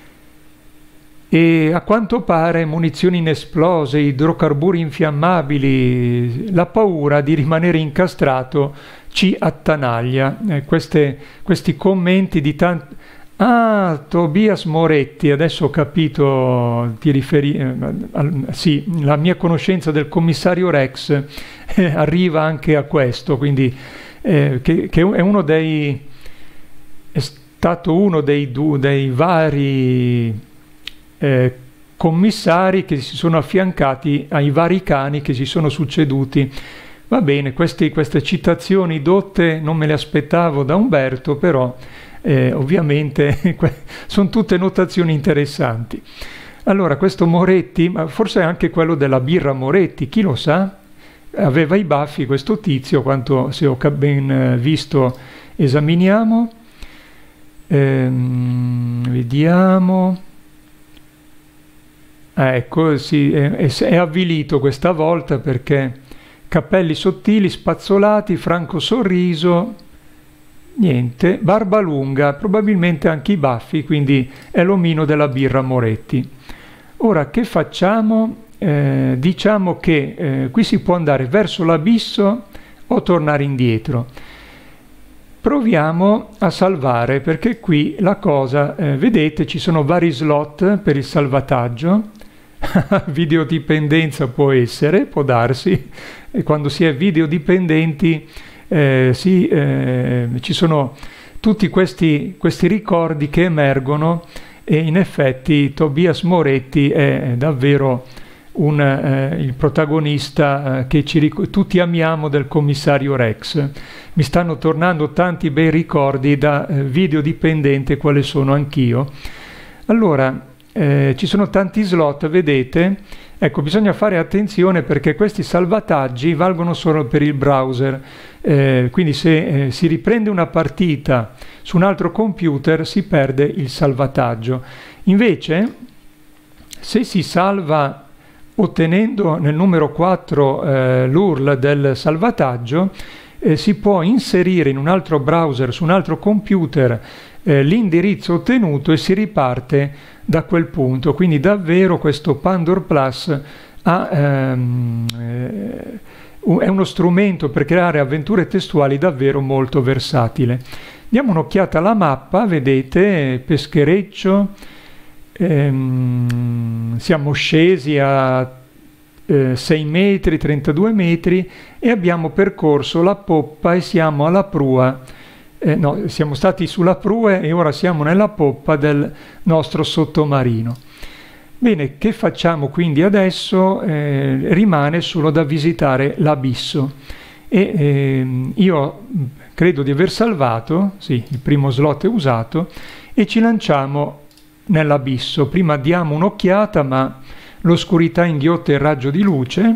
E a quanto pare munizioni inesplose, idrocarburi infiammabili, la paura di rimanere incastrato ci attanaglia. Eh, queste, questi commenti di tanti... Ah, Tobias Moretti, adesso ho capito, ti riferi... Eh, al, sì, la mia conoscenza del commissario Rex eh, arriva anche a questo, quindi eh, che, che è uno dei... è stato uno dei, dei vari eh, commissari che si sono affiancati ai vari cani che si sono succeduti. Va bene, questi, queste citazioni dotte non me le aspettavo da Umberto, però... Eh, ovviamente sono tutte notazioni interessanti. Allora, questo Moretti, ma forse anche quello della birra Moretti, chi lo sa? Aveva i baffi questo tizio, quanto se ho ben visto esaminiamo. Ehm, vediamo. Ah, ecco, sì, è, è avvilito questa volta perché capelli sottili, spazzolati, franco sorriso... Niente, barba lunga, probabilmente anche i baffi, quindi è l'omino della birra Moretti. Ora, che facciamo? Eh, diciamo che eh, qui si può andare verso l'abisso o tornare indietro. Proviamo a salvare, perché qui la cosa, eh, vedete, ci sono vari slot per il salvataggio. Videodipendenza può essere, può darsi, e quando si è videodipendenti... Eh, sì, eh, ci sono tutti questi, questi ricordi che emergono e in effetti Tobias Moretti è davvero un, eh, il protagonista eh, che ci tutti amiamo del commissario Rex. Mi stanno tornando tanti bei ricordi da eh, videodipendente quale sono anch'io. Allora, eh, ci sono tanti slot, vedete? Ecco, bisogna fare attenzione perché questi salvataggi valgono solo per il browser, eh, quindi se eh, si riprende una partita su un altro computer si perde il salvataggio. Invece, se si salva ottenendo nel numero quattro eh, l'U R L del salvataggio, eh, si può inserire in un altro browser, su un altro computer, eh, l'indirizzo ottenuto e si riparte da quel punto. Quindi davvero questo Pandora Plus ha, ehm, eh, è uno strumento per creare avventure testuali davvero molto versatile. Diamo un'occhiata alla mappa, vedete, peschereccio, ehm, siamo scesi a eh, sei metri, trentadue metri e abbiamo percorso la poppa e siamo alla prua. Eh, no, siamo stati sulla prua e ora siamo nella poppa del nostro sottomarino. Bene, che facciamo quindi adesso? Eh, rimane solo da visitare l'abisso e eh, io credo di aver salvato, sì, il primo slot è usato e ci lanciamo nell'abisso. Prima diamo un'occhiata, ma l'oscurità inghiotta il raggio di luce.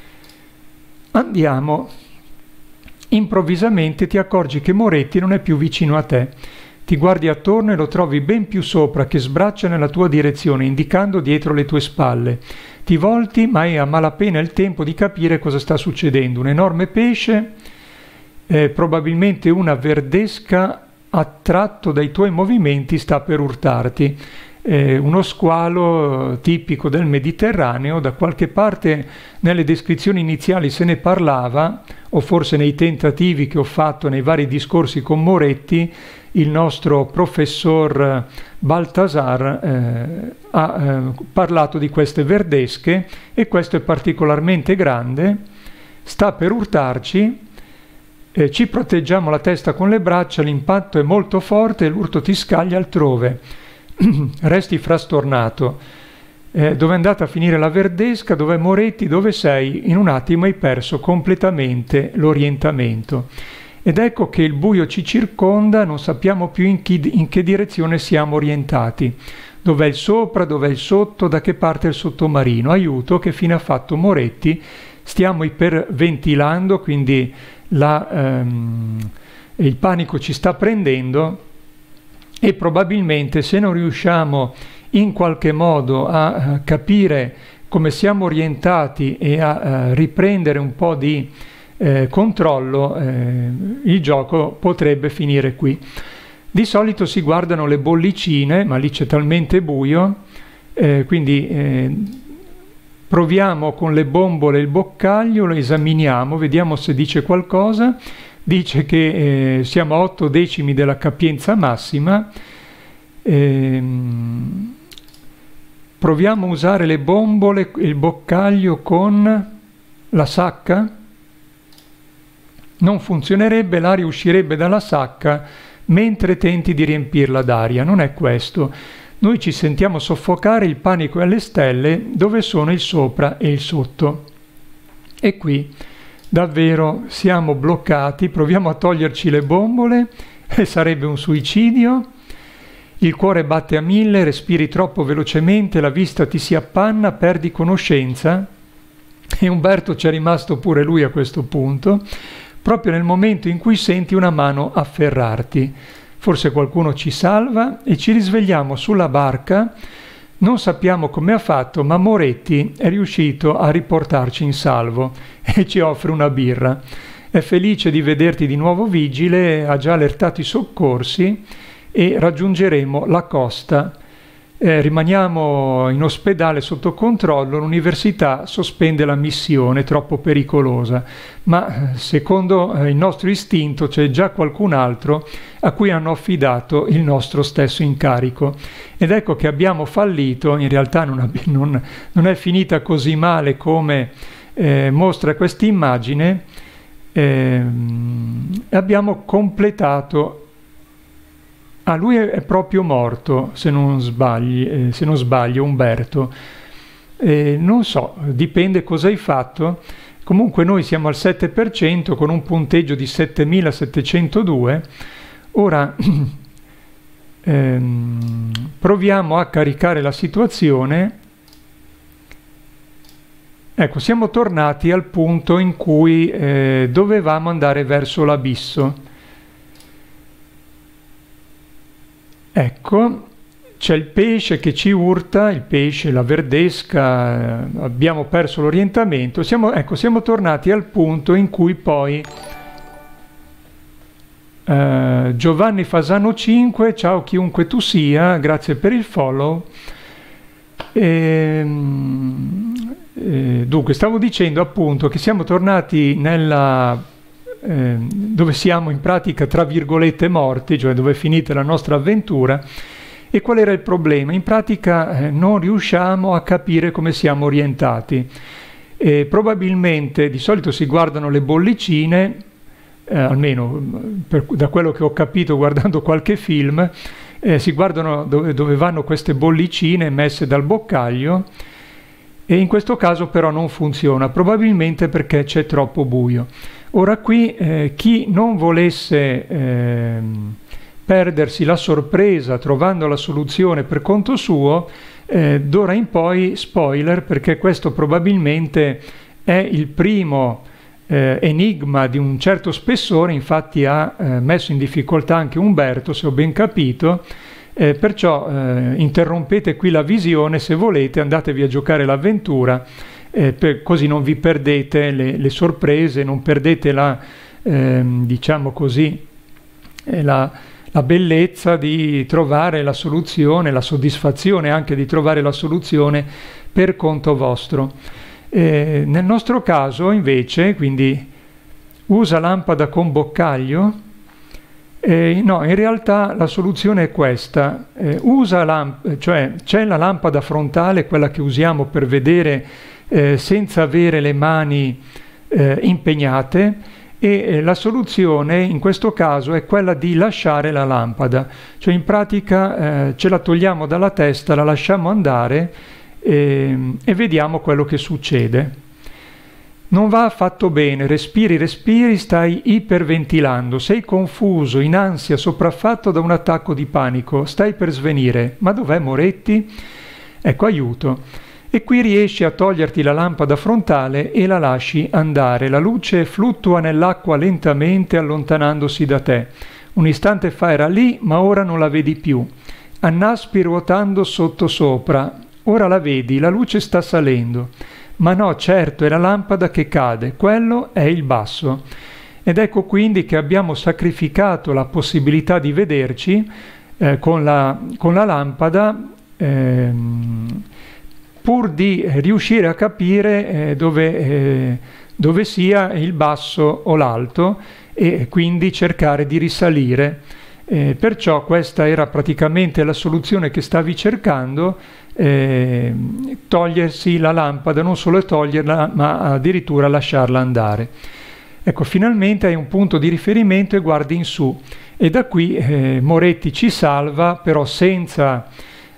Andiamo. Improvvisamente ti accorgi che Moretti non è più vicino a te. Ti guardi attorno e lo trovi ben più sopra, che sbraccia nella tua direzione, indicando dietro le tue spalle. Ti volti, ma hai a malapena il tempo di capire cosa sta succedendo. Un enorme pesce, eh, probabilmente una verdesca, attratto dai tuoi movimenti, sta per urtarti. Eh, uno squalo tipico del Mediterraneo, da qualche parte nelle descrizioni iniziali se ne parlava, o forse nei tentativi che ho fatto nei vari discorsi con Moretti, il nostro professor Baltasar eh, ha eh, parlato di queste verdesche e questo è particolarmente grande, sta per urtarci, eh, ci proteggiamo la testa con le braccia, l'impatto è molto forte e l'urto ti scaglia altrove. Resti frastornato. Eh, dove è andata a finire la verdesca? Dov'è Moretti? Dove sei? In un attimo hai perso completamente l'orientamento. Ed ecco che il buio ci circonda, non sappiamo più in, chi, in che direzione siamo orientati. Dov'è il sopra? Dov'è il sotto? Da che parte è il sottomarino? Aiuto, che fine ha fatto Moretti? Stiamo iperventilando, quindi la, ehm, il panico ci sta prendendo. E probabilmente se non riusciamo in qualche modo a capire come siamo orientati e a, a riprendere un po' di eh, controllo, eh, il gioco potrebbe finire qui. Di solito si guardano le bollicine, ma lì c'è talmente buio, eh, quindi eh, proviamo con le bombole il boccaglio, lo esaminiamo, vediamo se dice qualcosa. Dice che eh, siamo a otto decimi della capienza massima. Ehm, proviamo a usare le bombole, il boccaglio con la sacca. Non funzionerebbe, l'aria uscirebbe dalla sacca mentre tenti di riempirla d'aria. Non è questo. Noi ci sentiamo soffocare, il panico è alle stelle, dove sono il sopra e il sotto. E qui davvero siamo bloccati, proviamo a toglierci le bombole e sarebbe un suicidio. Il cuore batte a mille, respiri troppo velocemente, la vista ti si appanna, perdi conoscenza. E Umberto c'è rimasto pure lui a questo punto, proprio nel momento in cui senti una mano afferrarti. Forse qualcuno ci salva e ci risvegliamo sulla barca. Non sappiamo come ha fatto, ma Moretti è riuscito a riportarci in salvo e ci offre una birra. È felice di vederti di nuovo vigile, ha già allertato i soccorsi e raggiungeremo la costa. Eh, rimaniamo in ospedale sotto controllo, l'università sospende la missione, troppo pericolosa, ma secondo eh, il nostro istinto c'è già qualcun altro a cui hanno affidato il nostro stesso incarico. Ed ecco che abbiamo fallito, in realtà non, non, non è finita così male come eh, mostra questa immagine, eh, abbiamo completato. Ah, lui è proprio morto, se non sbagli, eh, se non sbaglio, Umberto. Eh, non so, dipende cosa hai fatto. Comunque noi siamo al sette per cento con un punteggio di settemilasettecentodue. Ora ehm, proviamo a caricare la situazione. Ecco, siamo tornati al punto in cui eh, dovevamo andare verso l'abisso. Ecco, c'è il pesce che ci urta, il pesce, la verdesca, eh, abbiamo perso l'orientamento. Siamo, ecco, siamo tornati al punto in cui poi eh, Giovanni Fasano cinque, ciao chiunque tu sia, grazie per il follow. E, eh, dunque, stavo dicendo appunto che siamo tornati nella... Eh, dove siamo in pratica tra virgolette morti, cioè dove è finita la nostra avventura. E qual era il problema? In pratica eh, non riusciamo a capire come siamo orientati. E probabilmente di solito si guardano le bollicine, eh, almeno per, da quello che ho capito guardando qualche film, eh, si guardano dove, dove vanno queste bollicine messe dal boccaglio, e in questo caso però non funziona, probabilmente perché c'è troppo buio. Ora qui eh, chi non volesse eh, perdersi la sorpresa trovando la soluzione per conto suo, eh, d'ora in poi spoiler, perché questo probabilmente è il primo eh, enigma di un certo spessore. Infatti ha eh, messo in difficoltà anche Umberto, se ho ben capito, eh, perciò eh, interrompete qui la visione se volete, andatevi a giocare l'avventura. Eh, per, così non vi perdete le, le sorprese, non perdete la, ehm, diciamo così, eh, la, la bellezza di trovare la soluzione, la soddisfazione anche di trovare la soluzione per conto vostro. Eh, nel nostro caso invece, quindi usa lampada con boccaglio, eh, no, in realtà la soluzione è questa, eh, usa lamp- cioè c'è la lampada frontale, quella che usiamo per vedere Eh, senza avere le mani eh, impegnate, e eh, la soluzione in questo caso è quella di lasciare la lampada, cioè in pratica eh, ce la togliamo dalla testa, la lasciamo andare eh, e vediamo quello che succede. Non va affatto bene, respiri, respiri, stai iperventilando, sei confuso, in ansia, sopraffatto da un attacco di panico, stai per svenire. Ma dov'è Moretti? Ecco, aiuto. E qui riesci a toglierti la lampada frontale e la lasci andare. La luce fluttua nell'acqua lentamente allontanandosi da te. Un istante fa era lì, ma ora non la vedi più. Annaspi ruotando sotto sopra. ora la vedi, la luce sta salendo. Ma no, certo, è la lampada che cade, quello è il basso. Ed ecco quindi che abbiamo sacrificato la possibilità di vederci eh, con, la, con la lampada ehm, pur di riuscire a capire eh, dove, eh, dove sia il basso o l'alto e quindi cercare di risalire. Eh, perciò questa era praticamente la soluzione che stavi cercando, eh, togliersi la lampada, non solo toglierla ma addirittura lasciarla andare. Ecco, finalmente hai un punto di riferimento e guardi in su, e da qui eh, Moretti ci salva, però senza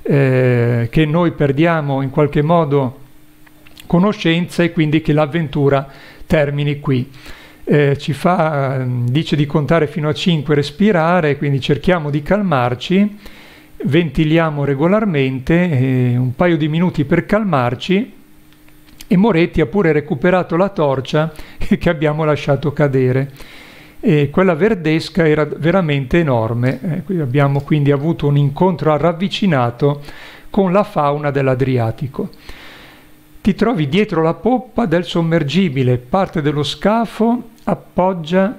eh, che noi perdiamo in qualche modo conoscenza e quindi che l'avventura termini qui. Eh, ci fa, dice di contare fino a cinque, respirare, quindi cerchiamo di calmarci, ventiliamo regolarmente, eh, un paio di minuti per calmarci, e Moretti ha pure recuperato la torcia che abbiamo lasciato cadere. E quella verdesca era veramente enorme, eh, abbiamo quindi avuto un incontro ravvicinato con la fauna dell'Adriatico. Ti trovi dietro la poppa del sommergibile, parte dello scafo appoggia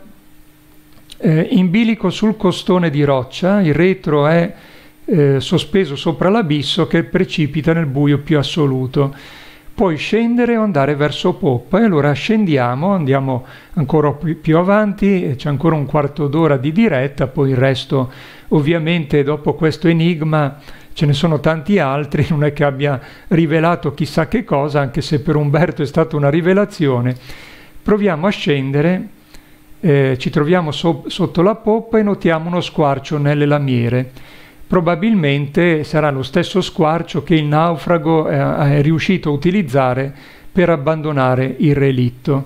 eh, in bilico sul costone di roccia, il retro è eh, sospeso sopra l'abisso che precipita nel buio più assoluto. Puoi scendere o andare verso poppa, e allora scendiamo, andiamo ancora più, più avanti, c'è ancora un quarto d'ora di diretta, poi il resto ovviamente dopo questo enigma ce ne sono tanti altri, non è che abbia rivelato chissà che cosa, anche se per Umberto è stata una rivelazione. Proviamo a scendere, eh, ci troviamo so sotto la poppa e notiamo uno squarcio nelle lamiere. Probabilmente sarà lo stesso squarcio che il naufrago eh, è riuscito a utilizzare per abbandonare il relitto.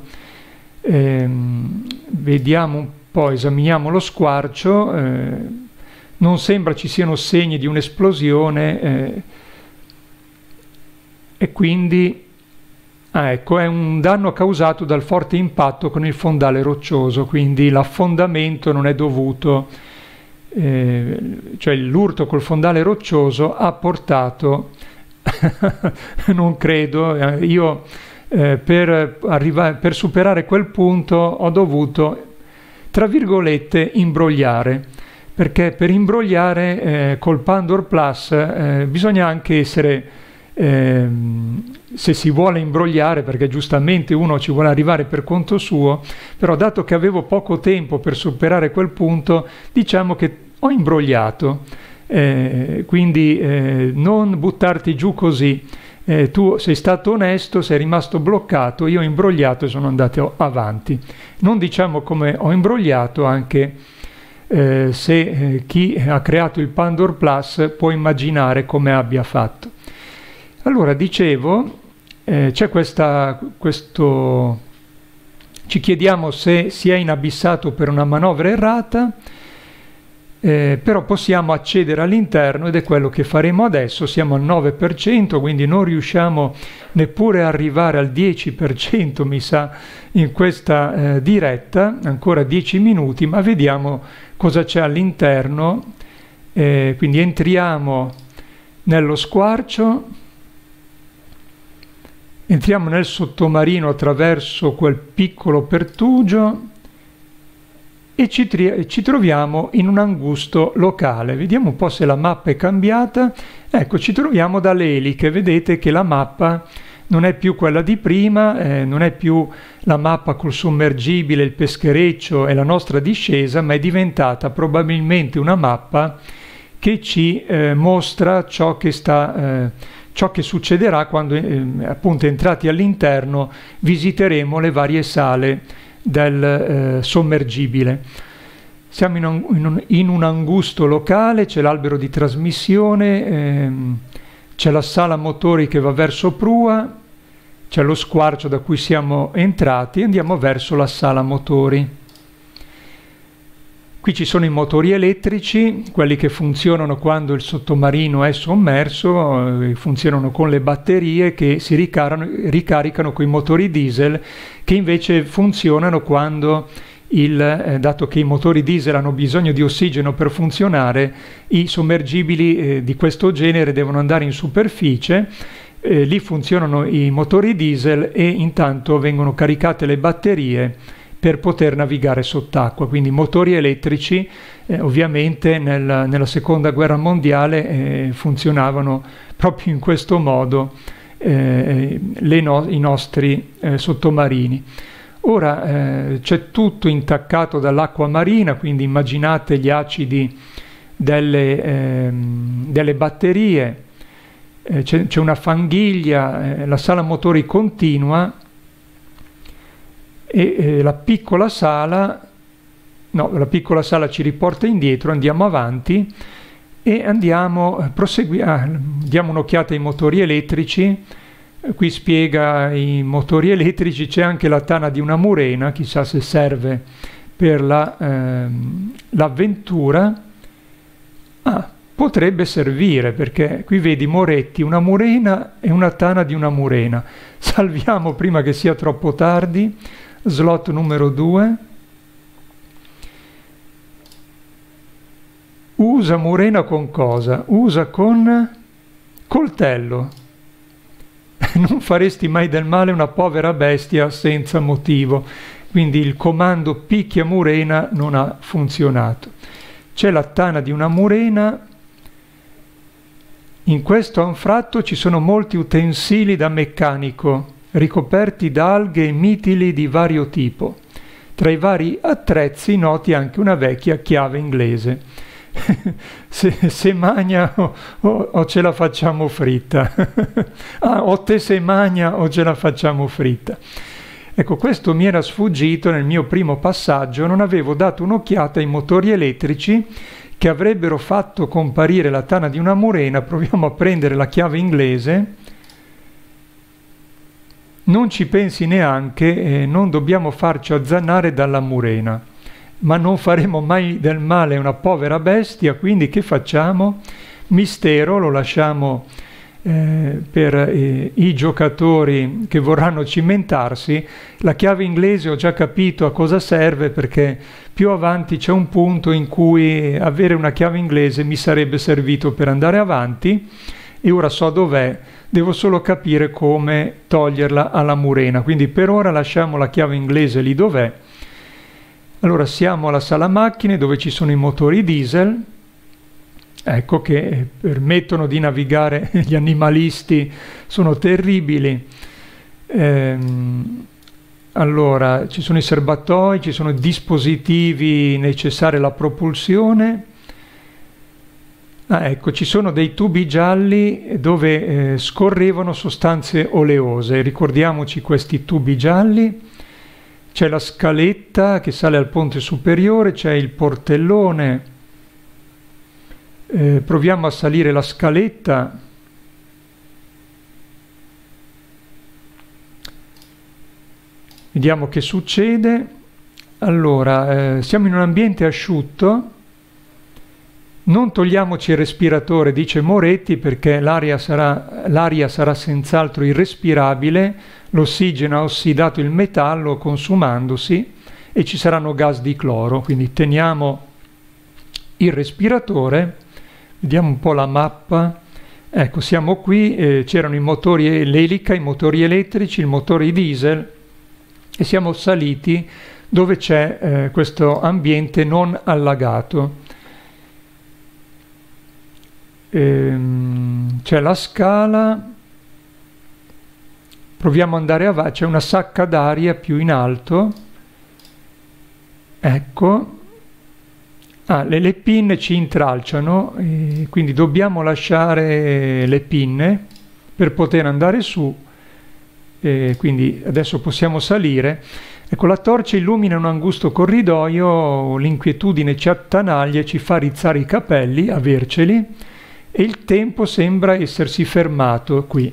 Eh, vediamo un po', esaminiamo lo squarcio, eh, non sembra ci siano segni di un'esplosione eh, e quindi ah, ecco, è un danno causato dal forte impatto con il fondale roccioso, quindi l'affondamento non è dovuto, eh, cioè l'urto col fondale roccioso ha portato, non credo, eh, io eh, per, arrivare, per superare quel punto ho dovuto, tra virgolette, imbrogliare. Perché per imbrogliare eh, col Pandor Plus eh, bisogna anche essere, eh, se si vuole imbrogliare, perché giustamente uno ci vuole arrivare per conto suo, però dato che avevo poco tempo per superare quel punto, diciamo che ho imbrogliato, eh, quindi eh, non buttarti giù così, eh, tu sei stato onesto, sei rimasto bloccato, io ho imbrogliato e sono andato avanti. Non diciamo come ho imbrogliato, anche Eh, se eh, chi ha creato il Pandor Plus può immaginare come abbia fatto. Allora, dicevo, eh, c'è questa, questo, ci chiediamo se si è inabissato per una manovra errata, eh, però possiamo accedere all'interno ed è quello che faremo adesso. Siamo al nove per cento, quindi non riusciamo neppure a arrivare al dieci per cento, mi sa, in questa eh, diretta, ancora dieci minuti, ma vediamo cosa c'è all'interno. Eh, quindi entriamo nello squarcio, entriamo nel sottomarino attraverso quel piccolo pertugio e ci, ci troviamo in un angusto locale. Vediamo un po' se la mappa è cambiata. Ecco, ci troviamo dalle eliche, vedete che la mappa non è più quella di prima, eh, non è più la mappa col sommergibile, il peschereccio e la nostra discesa, ma è diventata probabilmente una mappa che ci eh, mostra ciò che, sta, eh, ciò che succederà quando, eh, appunto, entrati all'interno, visiteremo le varie sale del eh, sommergibile. Siamo in un, in, un, in un angusto locale, c'è l'albero di trasmissione, ehm, c'è la sala motori che va verso prua, c'è lo squarcio da cui siamo entrati, andiamo verso la sala motori. Qui ci sono i motori elettrici, quelli che funzionano quando il sottomarino è sommerso, eh, funzionano con le batterie che si ricaricano, ricaricano con i motori diesel, che invece funzionano quando il, eh, dato che i motori diesel hanno bisogno di ossigeno per funzionare, i sommergibili eh, di questo genere devono andare in superficie, eh, lì funzionano i motori diesel e intanto vengono caricate le batterie per poter navigare sott'acqua. Quindi motori elettrici eh, ovviamente nel, nella seconda guerra mondiale eh, funzionavano proprio in questo modo eh, le no- i nostri eh, sottomarini. Ora eh, c'è tutto intaccato dall'acqua marina, quindi immaginate gli acidi delle, ehm, delle batterie, eh, c'è, c'è una fanghiglia, eh, la sala motori continua e eh, la piccola sala, no, la piccola sala ci riporta indietro, andiamo avanti e andiamo, eh, prosegui- ah, diamo un'occhiata ai motori elettrici. Qui spiega i motori elettrici, c'è anche la tana di una murena, chissà se serve per la, ehm, l'avventura. Ah, potrebbe servire, perché qui vedi Moretti, una murena e una tana di una murena. Salviamo prima che sia troppo tardi. Slot numero due. Usa murena con cosa? Usa con coltello. Non faresti mai del male a una povera bestia senza motivo. Quindi il comando picchia murena non ha funzionato. C'è la tana di una murena. In questo anfratto ci sono molti utensili da meccanico, ricoperti da alghe e mitili di vario tipo. Tra i vari attrezzi noti anche una vecchia chiave inglese. se, se magna o, o, o ce la facciamo fritta. Ah, o te se magna o ce la facciamo fritta. Ecco, questo mi era sfuggito nel mio primo passaggio, non avevo dato un'occhiata ai motori elettrici che avrebbero fatto comparire la tana di una murena. Proviamo a prendere la chiave inglese. Non ci pensi neanche, eh, non dobbiamo farci azzannare dalla murena. Ma non faremo mai del male a una povera bestia, quindi che facciamo? Mistero, lo lasciamo eh, per eh, i giocatori che vorranno cimentarsi. La chiave inglese ho già capito a cosa serve, perché più avanti c'è un punto in cui avere una chiave inglese mi sarebbe servito per andare avanti, e ora so dov'è, devo solo capire come toglierla alla murena. Quindi per ora lasciamo la chiave inglese lì dov'è. Allora siamo alla sala macchine dove ci sono i motori diesel, ecco, che permettono di navigare. Gli animalisti sono terribili. Ehm, allora ci sono i serbatoi, ci sono i dispositivi necessari alla propulsione. Ah, ecco, ci sono dei tubi gialli dove eh, scorrevano sostanze oleose. Ricordiamoci questi tubi gialli. C'è la scaletta che sale al ponte superiore, c'è il portellone. Eh, proviamo a salire la scaletta. Vediamo che succede. Allora, eh, siamo in un ambiente asciutto. Non togliamoci il respiratore, dice Moretti, perché l'aria sarà, l'aria sarà senz'altro irrespirabile, l'ossigeno ha ossidato il metallo consumandosi e ci saranno gas di cloro. Quindi teniamo il respiratore, vediamo un po' la mappa. Ecco, siamo qui, eh, c'erano i motori, l'elica, i motori elettrici, il motore diesel, e siamo saliti dove c'è eh, questo ambiente non allagato. C'è la scala, proviamo ad andare avanti, c'è una sacca d'aria più in alto, ecco. Ah, le, le pinne ci intralciano, e quindi dobbiamo lasciare le pinne per poter andare su, e quindi adesso possiamo salire. Ecco, la torcia illumina un angusto corridoio, l'inquietudine ci attanaglia e ci fa rizzare i capelli, averceli, e il tempo sembra essersi fermato qui.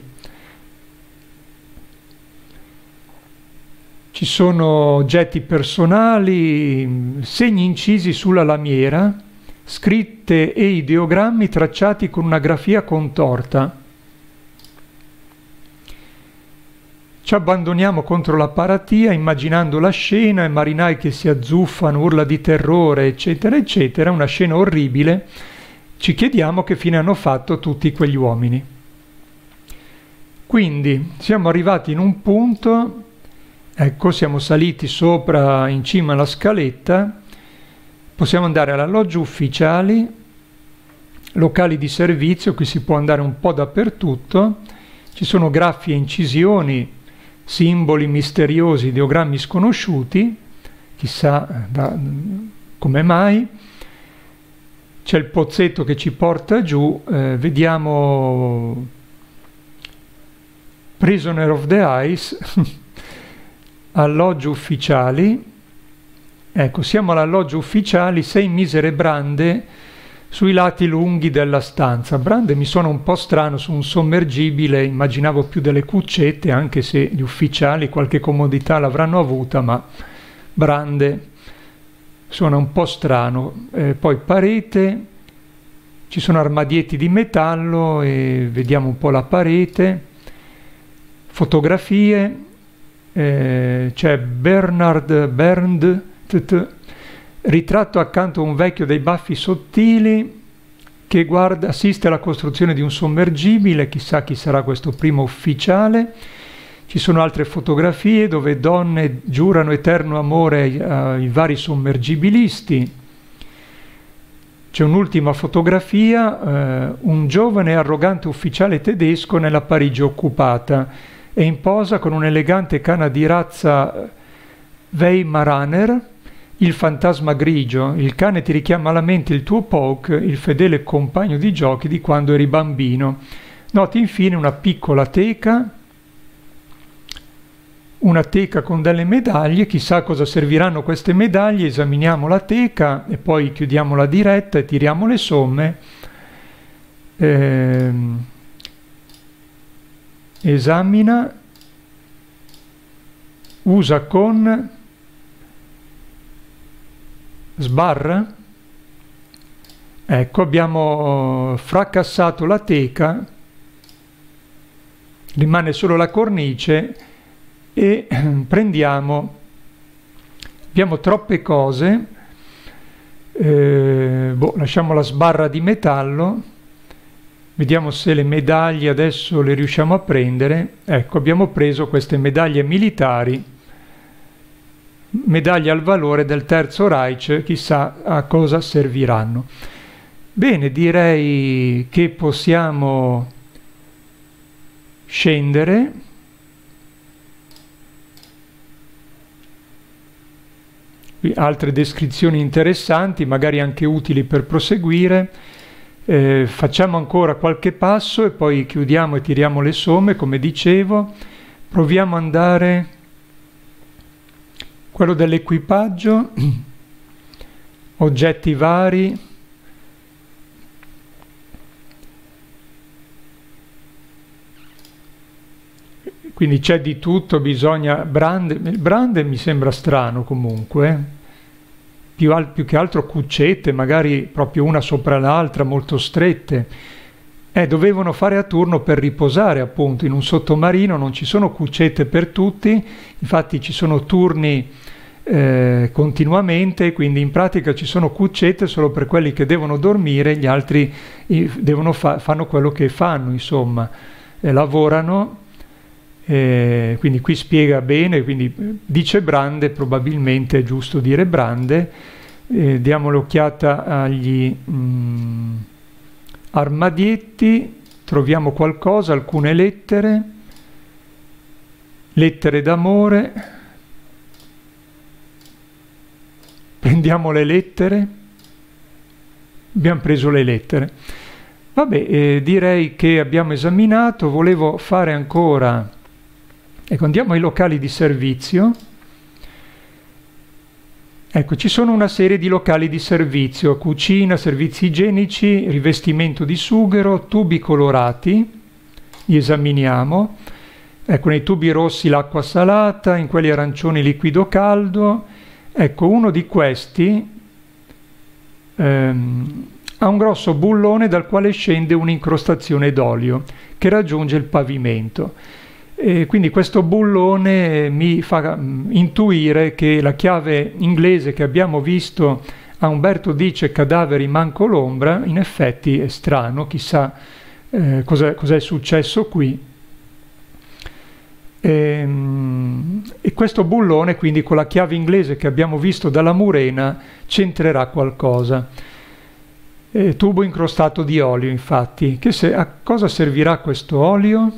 Ci sono oggetti personali, segni incisi sulla lamiera, scritte e ideogrammi tracciati con una grafia contorta. Ci abbandoniamo contro la paratia, immaginando la scena, i marinai che si azzuffano, urla di terrore, eccetera, eccetera, una scena orribile. Ci chiediamo che fine hanno fatto tutti quegli uomini. Quindi siamo arrivati in un punto, ecco, siamo saliti sopra, in cima alla scaletta, possiamo andare all'alloggio ufficiali, locali di servizio, qui si può andare un po' dappertutto, ci sono graffi e incisioni, simboli misteriosi, ideogrammi sconosciuti, chissà da, come mai. C'è il pozzetto che ci porta giù, eh, vediamo Prisoner of the Ice, alloggio ufficiali, ecco, siamo all'alloggio ufficiali, sei misere brande sui lati lunghi della stanza. Brande mi suona un po' strano, su un sommergibile immaginavo più delle cuccette, anche se gli ufficiali qualche comodità l'avranno avuta, ma brande suona un po' strano. Eh, poi parete, ci sono armadietti di metallo e vediamo un po' la parete, fotografie, eh, c'è Bernard Bernd, ritratto accanto a un vecchio dai baffi sottili che guarda, assiste alla costruzione di un sommergibile, chissà chi sarà questo primo ufficiale. Ci sono altre fotografie dove donne giurano eterno amore ai, ai vari sommergibilisti. C'è un'ultima fotografia, eh, un giovane e arrogante ufficiale tedesco nella Parigi occupata, è in posa con un'elegante canna di razza Weimaraner, il fantasma grigio. Il cane ti richiama alla mente il tuo Poke, il fedele compagno di giochi di quando eri bambino. Noti infine una piccola teca, una teca con delle medaglie, chissà cosa serviranno queste medaglie, esaminiamo la teca e poi chiudiamo la diretta e tiriamo le somme. Ehm, esamina, usa con, sbarra, ecco, abbiamo fracassato la teca, rimane solo la cornice e prendiamo, abbiamo troppe cose, eh, boh, lasciamo la sbarra di metallo, vediamo se le medaglie adesso le riusciamo a prendere. Ecco, abbiamo preso queste medaglie militari, medaglie al valore del Terzo Reich, chissà a cosa serviranno. Bene, direi che possiamo scendere. Qui altre descrizioni interessanti, magari anche utili per proseguire. Eh, facciamo ancora qualche passo e poi chiudiamo e tiriamo le somme, come dicevo. Proviamo ad andare, quello dell'equipaggio, oggetti vari, quindi c'è di tutto, bisogna brande, il brande mi sembra strano comunque, più, al, più che altro cuccette, magari proprio una sopra l'altra, molto strette. Eh, dovevano fare a turno per riposare, appunto, in un sottomarino non ci sono cuccette per tutti, infatti ci sono turni eh, continuamente, quindi in pratica ci sono cuccette solo per quelli che devono dormire, gli altri eh, devono fa fanno quello che fanno, insomma, eh, lavorano. Eh, quindi qui spiega bene, quindi dice brande, probabilmente è giusto dire brande. Eh, diamo l'occhiata agli mm, armadietti, troviamo qualcosa, alcune lettere, lettere d'amore, prendiamo le lettere, abbiamo preso le lettere. Vabbè, eh, direi che abbiamo esaminato, volevo fare ancora. Ecco, andiamo ai locali di servizio. Ecco, ci sono una serie di locali di servizio, cucina, servizi igienici, rivestimento di sughero, tubi colorati, li esaminiamo. Ecco, nei tubi rossi l'acqua salata, in quelli arancioni liquido caldo. Ecco, uno di questi ehm, ha un grosso bullone dal quale scende un'incrostazione d'olio che raggiunge il pavimento. E quindi questo bullone mi fa intuire che la chiave inglese che abbiamo visto a Umberto dice cadaveri manco l'ombra, in effetti è strano, chissà eh, cos'è, cos'è successo qui. E, e questo bullone quindi con la chiave inglese che abbiamo visto dalla murena c'entrerà qualcosa. E, tubo incrostato di olio, infatti. Che se, a cosa servirà questo olio?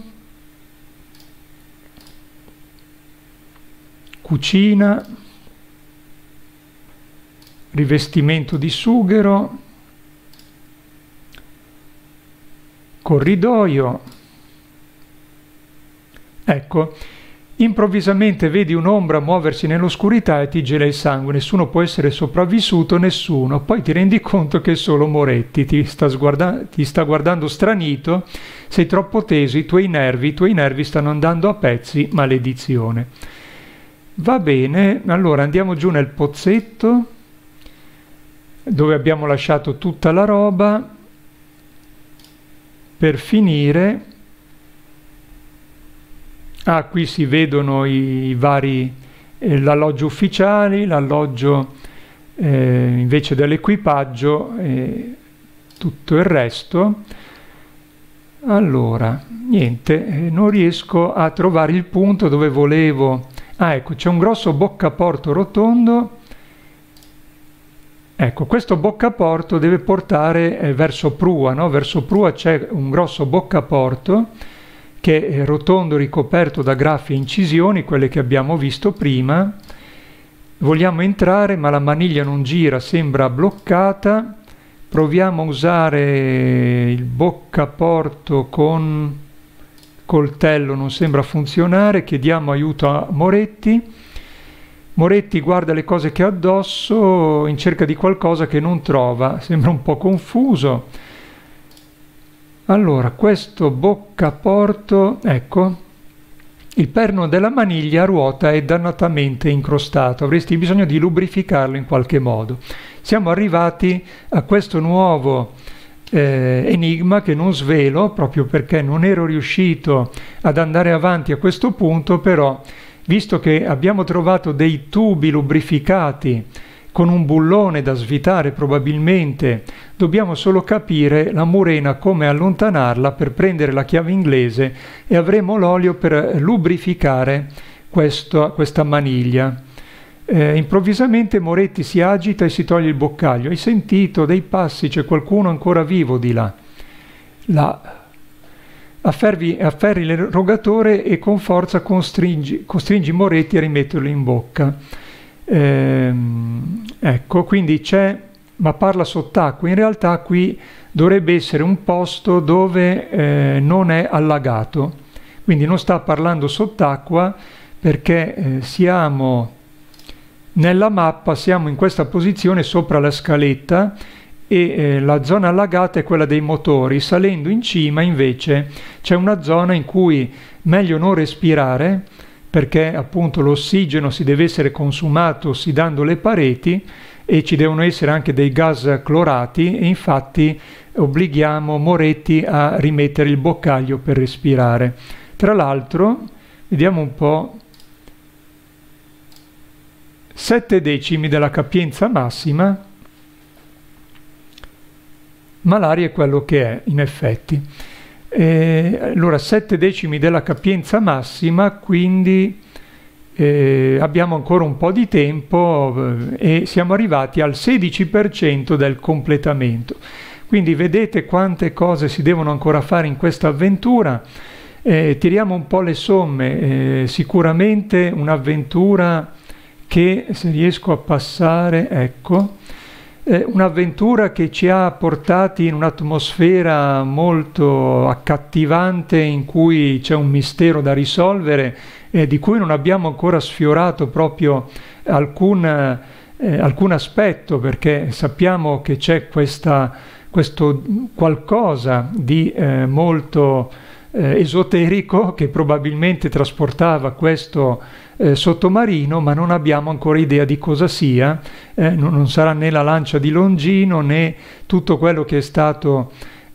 Cucina, rivestimento di sughero, corridoio. Ecco, improvvisamente vedi un'ombra muoversi nell'oscurità e ti gela il sangue, nessuno può essere sopravvissuto, nessuno. Poi ti rendi conto che è solo Moretti, ti sta, sguarda- ti sta guardando stranito, sei troppo teso, i tuoi nervi, i tuoi nervi stanno andando a pezzi, maledizione. Va bene, allora andiamo giù nel pozzetto dove abbiamo lasciato tutta la roba per finire. Ah, qui si vedono i, i vari eh, l'alloggio ufficiali, l'alloggio eh, invece dell'equipaggio e tutto il resto. Allora, niente, eh, non riesco a trovare il punto dove volevo. Ah, ecco, c'è un grosso boccaporto rotondo. Ecco, questo boccaporto deve portare eh, verso prua, no? Verso prua c'è un grosso boccaporto che è rotondo, ricoperto da graffi e incisioni, quelle che abbiamo visto prima. Vogliamo entrare, ma la maniglia non gira, sembra bloccata. Proviamo a usare il boccaporto con coltello, non sembra funzionare. Chiediamo aiuto a Moretti. Moretti guarda le cose che ha addosso in cerca di qualcosa che non trova, sembra un po' confuso. Allora, questo boccaporto, ecco, il perno della maniglia a ruota è dannatamente incrostato, avresti bisogno di lubrificarlo in qualche modo. Siamo arrivati a questo nuovo eh, enigma che non svelo, proprio perché non ero riuscito ad andare avanti a questo punto, però visto che abbiamo trovato dei tubi lubrificati con un bullone da svitare probabilmente, dobbiamo solo capire la murena come allontanarla per prendere la chiave inglese e avremo l'olio per lubrificare questo, questa maniglia. Eh, improvvisamente Moretti si agita e si toglie il boccaglio. Hai sentito dei passi? C'è qualcuno ancora vivo di là. là. Afferri, afferri l'erogatore e con forza costringi, costringi Moretti a rimetterlo in bocca. Ehm, ecco, quindi c'è, ma parla sott'acqua. In realtà qui dovrebbe essere un posto dove eh, non è allagato, quindi non sta parlando sott'acqua perché eh, siamo nella mappa, siamo in questa posizione sopra la scaletta e eh, la zona allagata è quella dei motori. Salendo in cima invece c'è una zona in cui meglio non respirare, perché appunto l'ossigeno si deve essere consumato ossidando le pareti e ci devono essere anche dei gas clorati, e infatti obblighiamo Moretti a rimettere il boccaglio per respirare. Tra l'altro, vediamo un po', sette decimi della capienza massima, ma l'aria è quello che è in effetti. Eh, allora sette decimi della capienza massima, quindi eh, abbiamo ancora un po' di tempo eh, e siamo arrivati al sedici per cento del completamento. Quindi vedete quante cose si devono ancora fare in questa avventura. Eh, tiriamo un po' le somme. Eh, sicuramente un'avventura che, se riesco a passare, ecco, Eh, un'avventura che ci ha portati in un'atmosfera molto accattivante, in cui c'è un mistero da risolvere e di cui non abbiamo ancora sfiorato proprio alcun, eh, alcun aspetto, perché sappiamo che c'è questa, questo qualcosa di eh, molto eh, esoterico che probabilmente trasportava questo Eh, sottomarino, ma non abbiamo ancora idea di cosa sia. Eh, non, non sarà né la lancia di Longino né tutto quello che è stato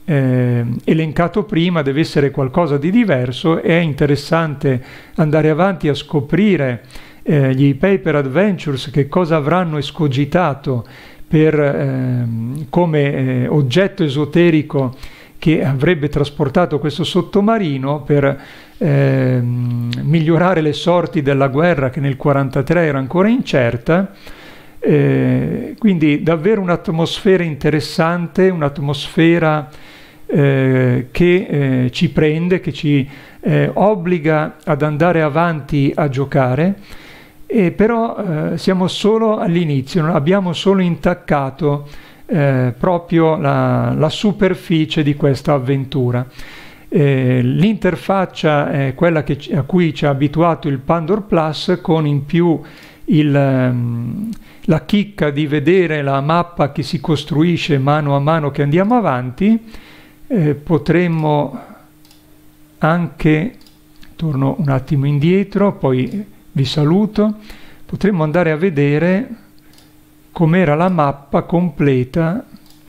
eh, elencato prima deve essere qualcosa di diverso. È interessante andare avanti a scoprire eh, gli Paper Adventures che cosa avranno escogitato per, eh, come eh, oggetto esoterico che avrebbe trasportato questo sottomarino per eh, migliorare le sorti della guerra che nel quarantatré era ancora incerta. Eh, quindi davvero un'atmosfera interessante, un'atmosfera eh, che eh, ci prende, che ci eh, obbliga ad andare avanti a giocare, e però eh, siamo solo all'inizio, abbiamo solo intaccato Eh, proprio la, la superficie di questa avventura. Eh, l'interfaccia è quella che, a cui ci ha abituato il Pandora Plus, con in più il, um, la chicca di vedere la mappa che si costruisce mano a mano che andiamo avanti. Eh, potremmo anche, torno un attimo indietro, poi vi saluto, potremmo andare a vedere com'era la mappa completa.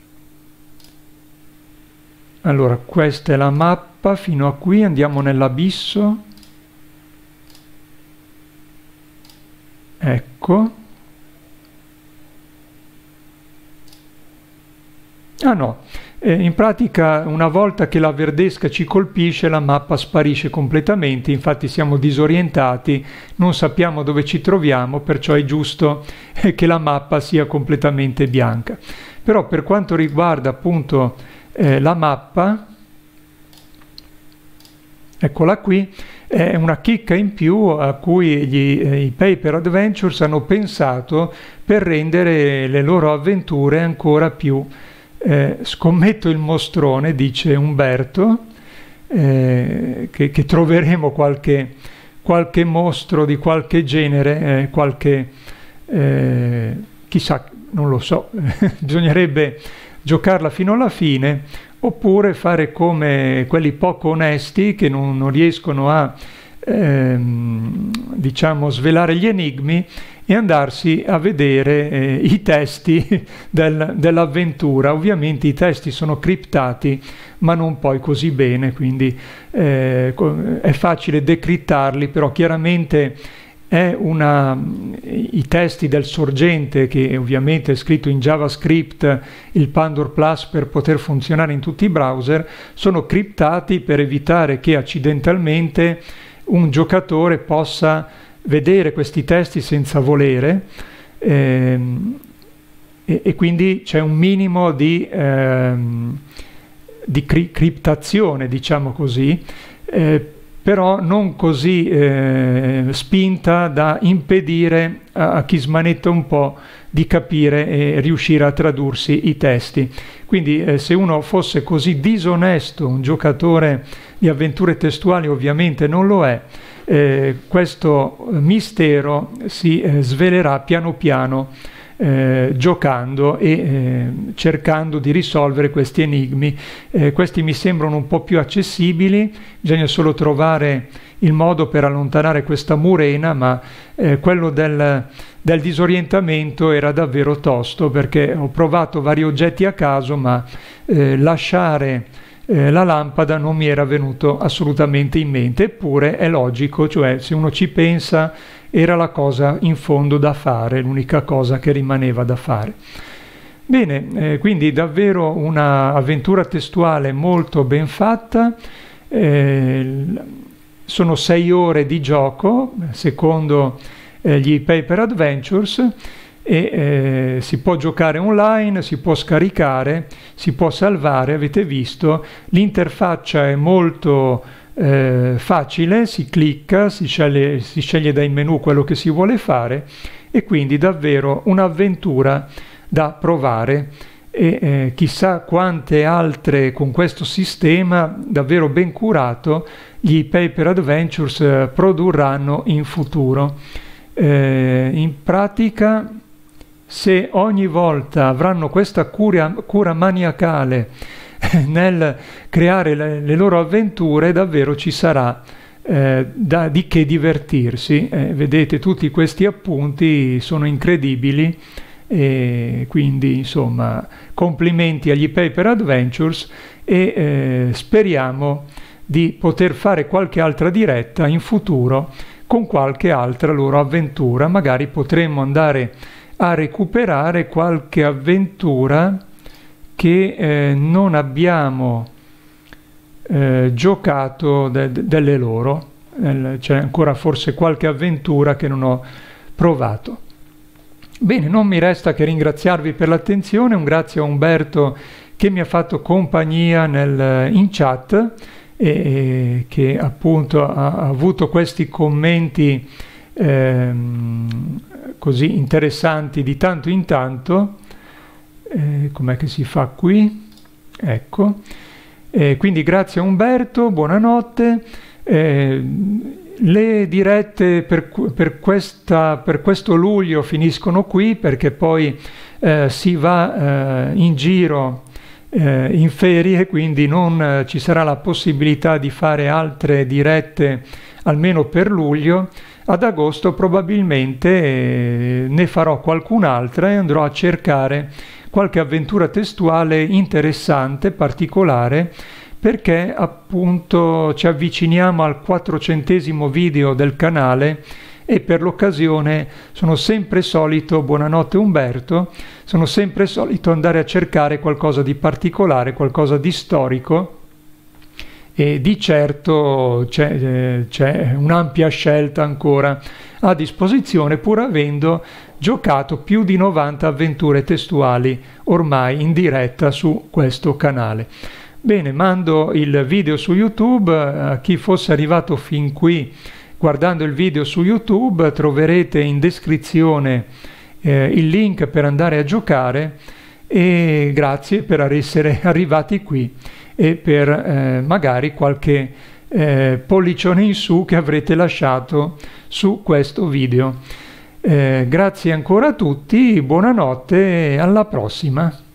Allora, questa è la mappa fino a qui, andiamo nell'abisso. Ecco. Ah no, eh, in pratica una volta che la verdesca ci colpisce la mappa sparisce completamente, infatti siamo disorientati, non sappiamo dove ci troviamo, perciò è giusto eh, che la mappa sia completamente bianca. Però per quanto riguarda appunto eh, la mappa, eccola qui, è una chicca in più a cui gli, eh, i Paper Adventures hanno pensato per rendere le loro avventure ancora più Eh, scommetto il mostrone, dice Umberto, eh, che, che troveremo qualche, qualche mostro di qualche genere, eh, qualche, eh, chissà, non lo so, bisognerebbe giocarla fino alla fine, oppure fare come quelli poco onesti che non, non riescono a ehm, diciamo svelare gli enigmi e andarsi a vedere eh, i testi del, dell'avventura. Ovviamente i testi sono criptati, ma non poi così bene, quindi eh, è facile decrittarli, però chiaramente è una, i testi del sorgente, che ovviamente è scritto in JavaScript, il Pandora Plus, per poter funzionare in tutti i browser, sono criptati per evitare che accidentalmente un giocatore possa vedere questi testi senza volere, ehm, e, e quindi c'è un minimo di, ehm, di cri criptazione, diciamo così, eh, però non così eh, spinta da impedire a, a chi smanetta un po' di capire e riuscire a tradursi i testi. Quindi eh, se uno fosse così disonesto, un giocatore di avventure testuali ovviamente non lo è, eh, questo mistero si eh, svelerà piano piano eh, giocando e eh, cercando di risolvere questi enigmi. Eh, questi mi sembrano un po' più accessibili, bisogna solo trovare il modo per allontanare questa murena, ma eh, quello del, del disorientamento era davvero tosto, perché ho provato vari oggetti a caso, ma eh, lasciare eh, la lampada non mi era venuto assolutamente in mente. Eppure è logico, cioè se uno ci pensa era la cosa in fondo da fare, l'unica cosa che rimaneva da fare. Bene, eh, quindi davvero un'avventura testuale molto ben fatta. Eh, sono sei ore di gioco secondo eh, gli Paper Adventures, e eh, si può giocare online, si può scaricare, si può salvare. Avete visto, l'interfaccia è molto eh, facile, si clicca, si sceglie, si sceglie dai menu quello che si vuole fare, e quindi davvero un'avventura da provare. E eh, chissà quante altre con questo sistema davvero ben curato gli Paper Adventures eh, produrranno in futuro. Eh, in pratica, se ogni volta avranno questa cura, cura maniacale nel creare le, le loro avventure, davvero ci sarà eh, da, di che divertirsi. Eh, vedete, tutti questi appunti sono incredibili. E quindi insomma complimenti agli Paper Adventures, e eh, speriamo di poter fare qualche altra diretta in futuro con qualche altra loro avventura. Magari potremmo andare a recuperare qualche avventura che eh, non abbiamo eh, giocato de de delle loro. C'è ancora forse qualche avventura che non ho provato. Bene, non mi resta che ringraziarvi per l'attenzione. Un grazie a Umberto che mi ha fatto compagnia nel, in chat e, e che appunto ha, ha avuto questi commenti ehm, così interessanti di tanto in tanto. Eh, com'è che si fa qui? Ecco. Eh, quindi grazie a Umberto, buonanotte. Eh, le dirette per, per, questa, per questo luglio finiscono qui, perché poi eh, si va eh, in giro eh, in ferie, quindi non eh, ci sarà la possibilità di fare altre dirette almeno per luglio. Ad agosto probabilmente eh, ne farò qualcun'altra e andrò a cercare qualche avventura testuale interessante, particolare, perché appunto ci avviciniamo al quattrocentesimo video del canale e per l'occasione sono sempre solito, buonanotte Umberto, sono sempre solito andare a cercare qualcosa di particolare, qualcosa di storico, e di certo c'è eh, un'ampia scelta ancora a disposizione, pur avendo giocato più di novanta avventure testuali ormai in diretta su questo canale. Bene, mando il video su YouTube. A chi fosse arrivato fin qui guardando il video su YouTube, troverete in descrizione eh, il link per andare a giocare, e grazie per essere arrivati qui e per eh, magari qualche eh, pollicione in su che avrete lasciato su questo video. Eh, grazie ancora a tutti, buonanotte e alla prossima.